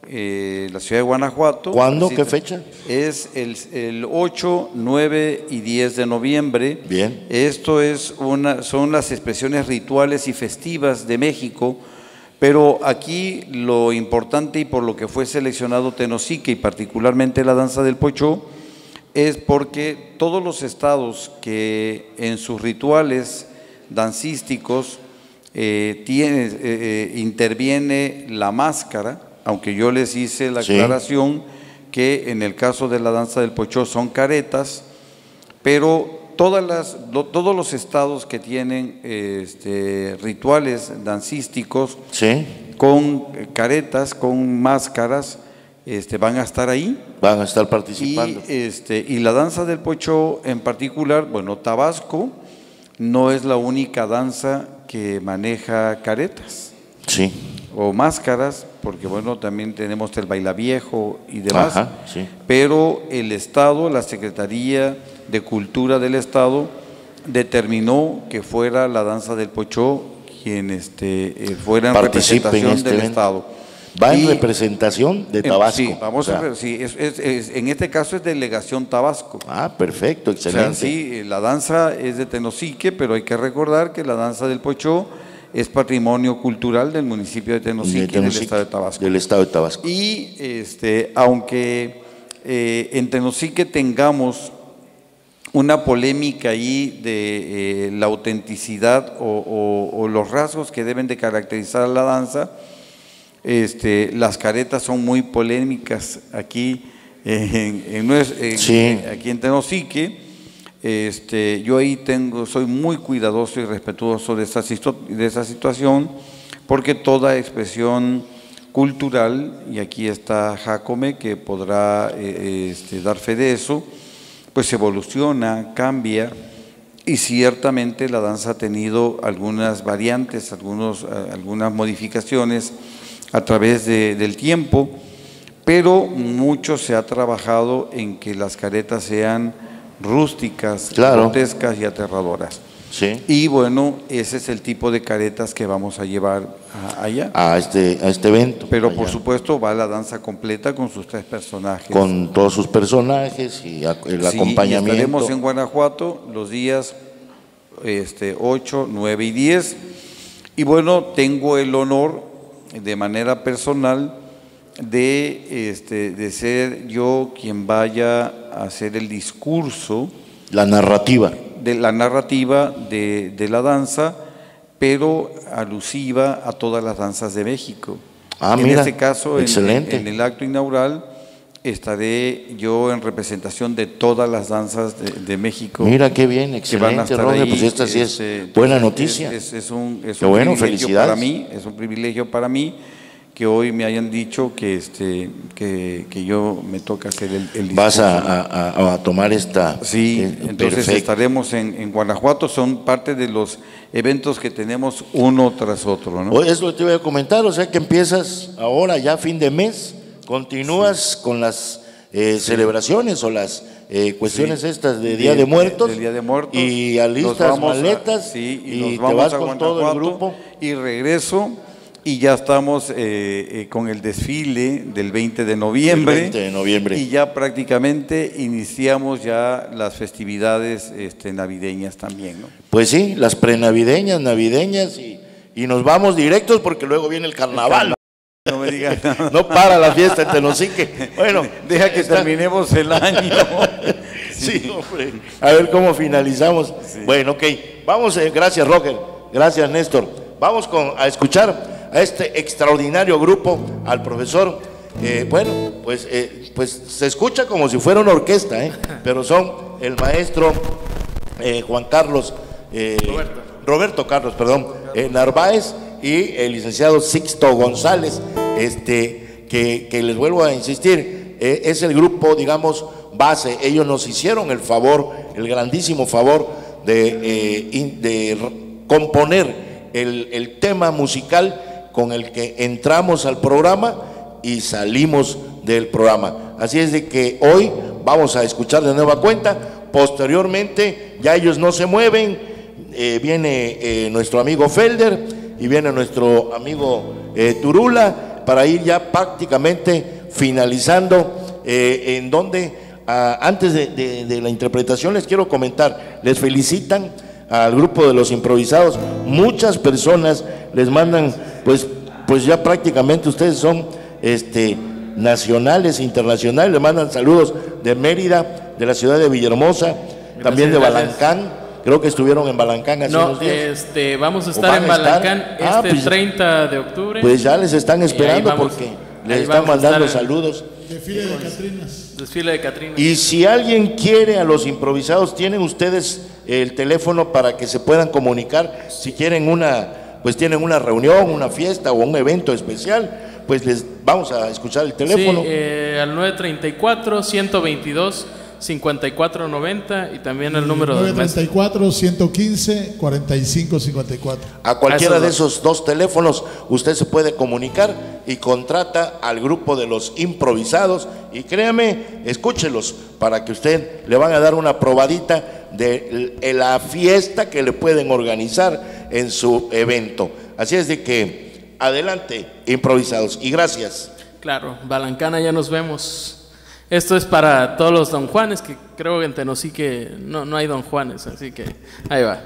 eh, la ciudad de Guanajuato. ¿Cuándo? Así ¿Qué te- fecha? Es el, el ocho, nueve y diez de noviembre. Bien. Esto es una, son las expresiones rituales y festivas de México, pero aquí lo importante y por lo que fue seleccionado Tenosique y particularmente la danza del Pochó es porque todos los estados que en sus rituales dancísticos eh, tiene, eh, eh, interviene la máscara, aunque yo les hice la Sí. aclaración que en el caso de la danza del Pochó son caretas, pero todas las, lo- todos los estados que tienen eh, este, rituales dancísticos Sí, con eh, caretas, con máscaras, este, van a estar ahí. van a estar Y, participando. este, y la danza del Pochó en particular, bueno, Tabasco no es la única danza que maneja caretas Sí, o máscaras, porque bueno, también tenemos el bailaviejo y demás, Ajá, sí. pero el Estado, la Secretaría de Cultura del Estado, determinó que fuera la danza del Pochó quien este, eh, fuera en Participe en representación este del evento. Estado. Va en Y- representación de en- Tabasco. Sí, vamos O sea, a ver, sí, es- es- es- en este caso es delegación Tabasco. Ah, perfecto, O sea, excelente. sí, eh, la danza es de Tenosique, pero hay que recordar que la danza del Pochó es patrimonio cultural del municipio de Tenosique, De y del Tenosique, estado de Tabasco. Del estado de Tabasco. Y este, aunque eh, en Tenosique tengamos una polémica ahí de eh, la autenticidad o, o- o los rasgos que deben de caracterizar a la danza, este, las caretas son muy polémicas aquí en, en nues- en- Sí. en- aquí en Tenosique. Este, yo ahí tengo, soy muy cuidadoso y respetuoso de esa, sisto- de esa situación, porque toda expresión cultural, y aquí está Jacome que podrá eh, este, dar fe de eso, pues evoluciona, cambia, y ciertamente la danza ha tenido algunas variantes, algunos, eh, algunas modificaciones a través de- del tiempo, pero mucho se ha trabajado en que las caretas sean rústicas, Claro. grotescas y aterradoras. Sí. Y bueno, ese es el tipo de caretas que vamos a llevar a- allá. A este, a este evento. Pero por allá. supuesto va la danza completa con sus tres personajes. Con todos sus personajes y a- el Sí, y acompañamiento. estaremos en Guanajuato los días este, ocho, nueve y diez. Y bueno, tengo el honor de manera personal de, este, de ser yo quien vaya a hacer el discurso La narrativa. de la narrativa de, de la danza, pero alusiva a todas las danzas de México. Ah, en mira, este caso, en- excelente. en, en el acto inaugural, estaré yo en representación de todas las danzas de, de México. Mira qué bien, que van a excelente, estar Roger, ahí. pues esta sí es Este, buena entonces, noticia. Es, es, es un, es Qué un bueno, privilegio felicidades. para mí, es un privilegio para mí que hoy me hayan dicho que este que, que yo me toca hacer el, el Vas a, discurso. a- a- a tomar esta. Sí, eh, entonces perfecto. estaremos en, en Guanajuato, son parte de los eventos que tenemos uno tras otro, ¿no? O- Es lo que te iba a comentar, o sea que empiezas ahora ya fin de mes, continúas con las eh, celebraciones o las eh, cuestiones Sí. estas de De- Día de Muertos, del Día de Muertos. y Nos alistas vamos a- maletas sí, y, y, nos te vamos vas a con todo el Guanajuato grupo. y regreso y ya estamos eh, eh, con el desfile del veinte de noviembre. El veinte de noviembre. Y ya prácticamente iniciamos ya las festividades este, navideñas también, ¿no? Pues sí, las prenavideñas, navideñas y, y nos vamos directos porque luego viene el carnaval. No me digas nada. No para la fiesta en Tenosique. Bueno, Deja que está- terminemos el año. Sí, hombre. A ver cómo finalizamos. Bueno, ok. Vamos, eh, gracias Roger, gracias Néstor. Vamos con, a escuchar a este extraordinario grupo, al profesor. Eh, bueno, pues, eh, pues se escucha como si fuera una orquesta, ¿eh? Pero son el maestro eh, Juan Carlos, eh, Roberto. Roberto Carlos, perdón, eh, Narváez y el licenciado Sixto González, este, que, que les vuelvo a insistir, eh, es el grupo, digamos, base. Ellos nos hicieron el favor, el grandísimo favor de, eh, in- de r- componer el, el tema musical con el que entramos al programa y salimos del programa. Así es de que hoy vamos a escuchar de nueva cuenta. Posteriormente ya ellos no se mueven, eh, viene eh, nuestro amigo Felder y viene nuestro amigo eh, Turula para ir ya prácticamente finalizando, eh, en donde ah, antes de, de- de la interpretación les quiero comentar, les felicitan al grupo de los improvisados, muchas personas les mandan, pues, pues ya prácticamente ustedes son este, nacionales, internacionales, les mandan saludos de Mérida, de la ciudad de Villahermosa, también de gracias. Balancán, creo que estuvieron en Balancán hace No, unos días. este, vamos a ¿O estar van en a estar? Balancán Ah, este pues- treinta de octubre. Pues ya les están esperando vamos- porque ahí les están vamos a mandando estar. saludos. Desfile de Catrinas. Desfile de Catrinas. Y si alguien quiere a los improvisados, tienen ustedes el teléfono para que se puedan comunicar. Si quieren una, pues tienen una reunión, una fiesta o un evento especial, pues les vamos a escuchar el teléfono. Sí, eh, al nueve treinta y cuatro, ciento veintidós, cincuenta y cuatro noventa y también el número nueve del treinta maestro. y cuatro, ciento quince, cuarenta y cinco cincuenta y cuatro. A cualquiera esos de dos. esos dos teléfonos usted se puede comunicar y contrata al grupo de los improvisados y créame, escúchelos para que usted le van a dar una probadita de l- la fiesta que le pueden organizar en su evento. Así es de que adelante, improvisados, y gracias. Claro, Balancana, ya nos vemos. Esto es para todos los don Juanes, que creo que en Tenosique no, no hay don Juanes, así que ahí va.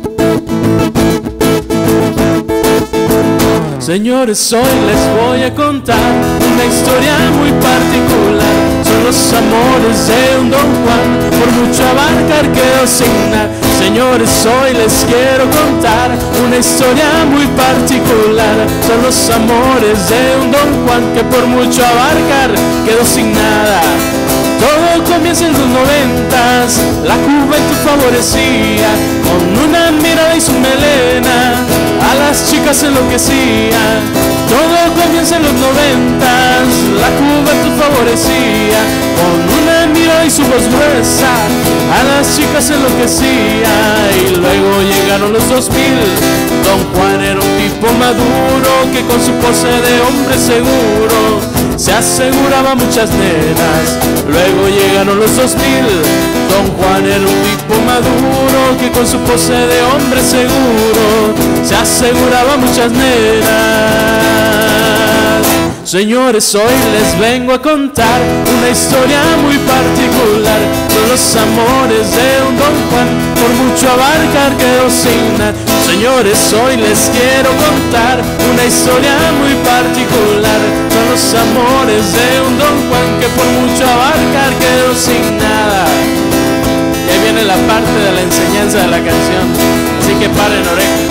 Señores, hoy les voy a contar una historia muy particular. Son los amores de un don Juan, por mucho abarcar quedó sin nada. Señores, hoy les quiero contar una historia muy particular. Son los amores de un don Juan que por mucho abarcar quedó sin nada. Todo comienza en los noventas, la juventud favorecía, con una mirada y su melena, a las chicas enloquecía. Todo comienza en los noventas, la juventud favorecía, con una mirada y su voz gruesa, a las chicas enloquecía. Y luego llegaron los dos mil, don Juan era un tipo maduro, que con su pose de hombre seguro se aseguraba muchas nenas. Luego llegaron los dos mil, don Juan era un tipo maduro, que con su pose de hombre seguro se aseguraba muchas nenas. Señores, hoy les vengo a contar una historia muy particular. Son los amores de un don Juan, por mucho abarcar quedó sin nada. Señores, hoy les quiero contar una historia muy particular. Son los amores de un don Juan que por mucho abarcar quedó sin nada. Y ahí viene la parte de la enseñanza de la canción, así que paren orejas.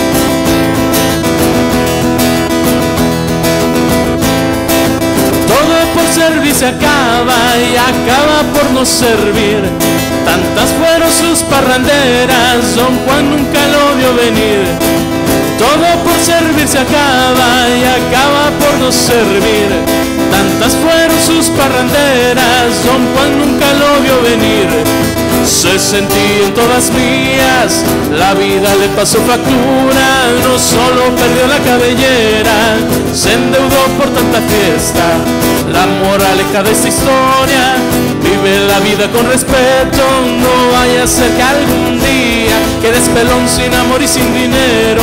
Todo por ser servir se acaba y acaba por no servir. Tantas fueron sus parranderas, don Juan nunca lo vio venir. Todo por servir se acaba y acaba por no servir. Tantas fueron sus parranderas, don Juan nunca lo vio venir. Se sentían todas mías, la vida le pasó factura. No solo perdió la cabellera, se endeudó por tanta fiesta. La moraleja de esta historia: vive la vida con respeto, no vaya a ser que algún día quedes pelón sin amor y sin dinero.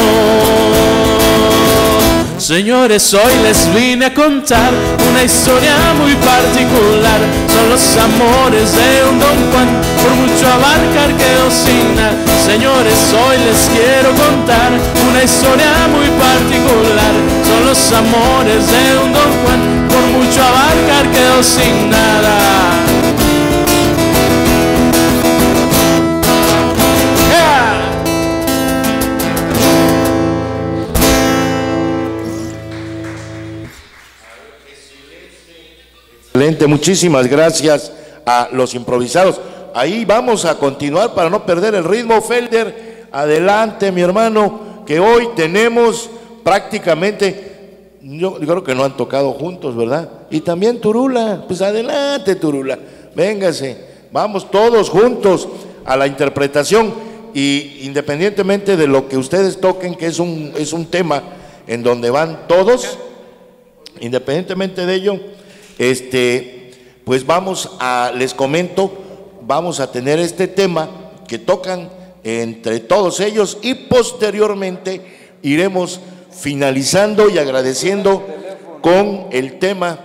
Señores, hoy les vine a contar una historia muy particular. Son los amores de un don Juan, por mucho abarcar quedó sin nada. Señores, hoy les quiero contar una historia muy particular. Son los amores de un don Juan, por mucho abarcar quedó sin nada. Excelente, muchísimas gracias a los improvisados. Ahí vamos a continuar para no perder el ritmo. Felder, adelante mi hermano, que hoy tenemos prácticamente, yo creo que no han tocado juntos, ¿verdad? Y también Turula, pues adelante Turula, véngase, vamos todos juntos a la interpretación. Y independientemente de lo que ustedes toquen, que es un, es un tema en donde van todos, independientemente de ello, Este, pues vamos a, les comento, vamos a tener este tema que tocan entre todos ellos y posteriormente iremos finalizando y agradeciendo con el tema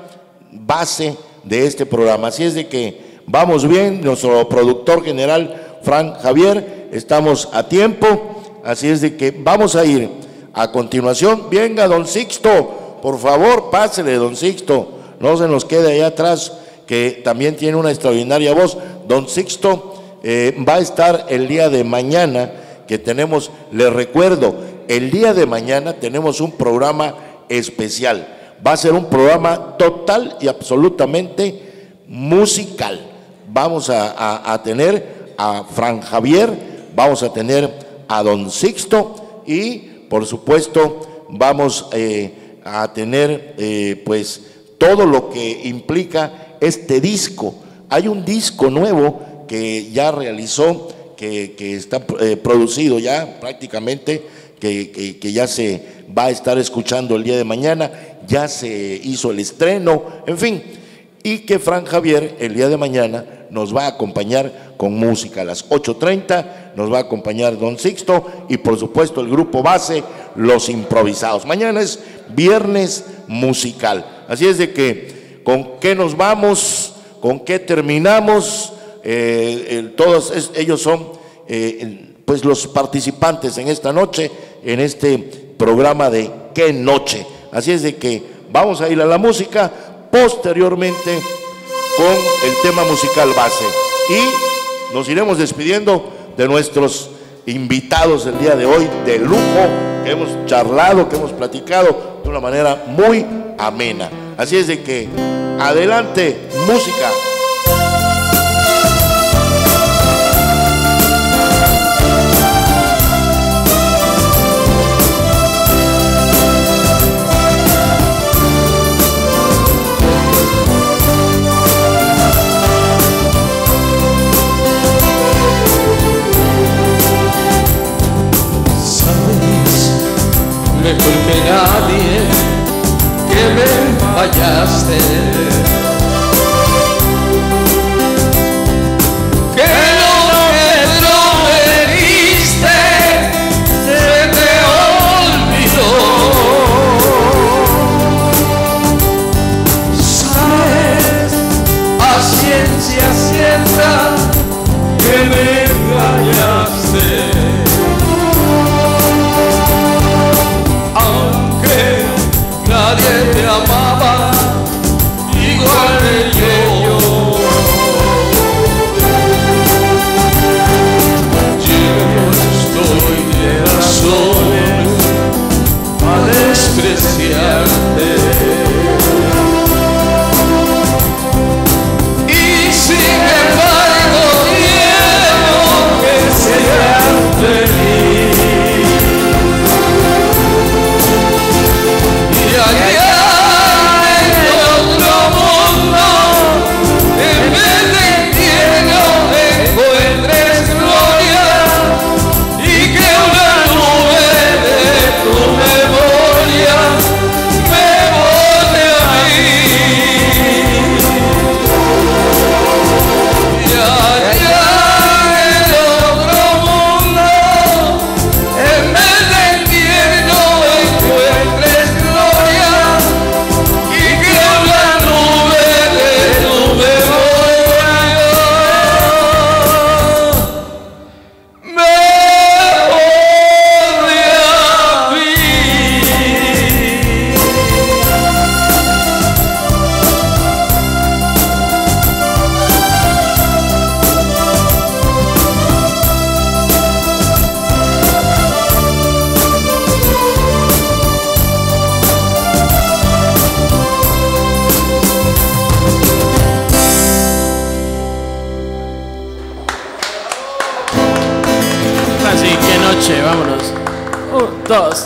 base de este programa. Así es de que vamos bien, nuestro productor general, Frank Javier, estamos a tiempo, así es de que vamos a ir a continuación. Venga, don Sixto, por favor, pásele, don Sixto. No se nos quede allá atrás, que también tiene una extraordinaria voz. Don Sixto eh, va a estar el día de mañana, que tenemos, les recuerdo, el día de mañana tenemos un programa especial. Va a ser un programa total y absolutamente musical. Vamos a, a, a tener a Fran Javier, vamos a tener a don Sixto y, por supuesto, vamos eh, a tener, eh, pues, todo lo que implica este disco. Hay un disco nuevo que ya realizó, que, que está eh, producido ya prácticamente, que, que, que ya se va a estar escuchando el día de mañana, ya se hizo el estreno, en fin, y que Fran Javier el día de mañana nos va a acompañar con música. A las ocho treinta nos va a acompañar don Sixto y por supuesto el grupo base, Los Improvisados. Mañana es viernes musical. Así es de que, ¿con qué nos vamos? ¿Con qué terminamos? Eh, eh, todos es, ellos son eh, pues los participantes en esta noche, en este programa de Qué Noche. Así es de que vamos a ir a la música, posteriormente con el tema musical base. Y nos iremos despidiendo de nuestros invitados del día de hoy, de lujo, que hemos charlado, que hemos platicado de una manera muy amena. Así es de que, adelante, música. Mejor que nadie que me fallaste, que lo que no me diste se te olvidó. Sabes a ciencia cierta que me engañaste. Nadie te amaba igual que yo. Yo estoy de razón a despreciarte.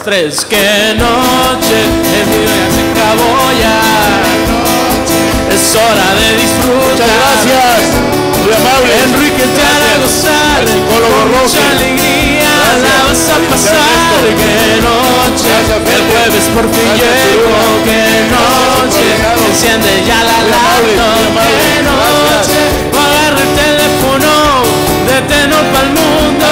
tres. Qué noche, el día ya se acabó ya. Es hora de disfrutar. Muchas gracias, muy amable. Enrique te hará gozar con mucha alegría, la vas a pasar. Qué noche, el jueves por fin llegó. Qué noche, enciende ya la laptop. Qué noche, agarra el teléfono, deteno pa'l mundo.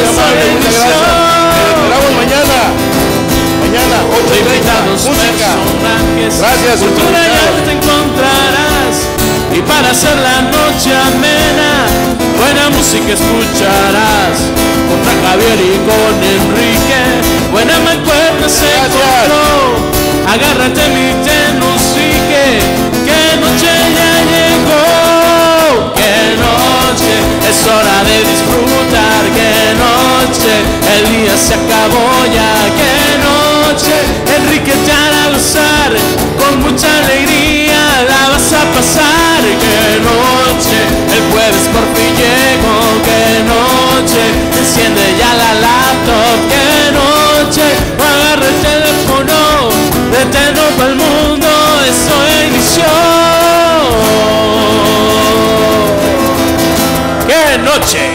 Esperamos mañana. Mañana, ocho y treinta, música. Gracias, Cultura ya te encontrarás. Y para hacer la noche amena, buena música escucharás. Contra Javier y con Enrique, buena mancuerna se encontró. Agárrate mi tenusique, que noche ya llegó. Qué noche, es hora de disfrutar. Qué noche, el día se acabó ya. Qué noche, Enrique te hará gozar con mucha alegría, la vas a pasar. Qué noche, el jueves por fin llegó. Qué noche, enciende ya la laptop. Qué noche, agarra el teléfono, deteno pa'l mundo, eso inició. Qué noche.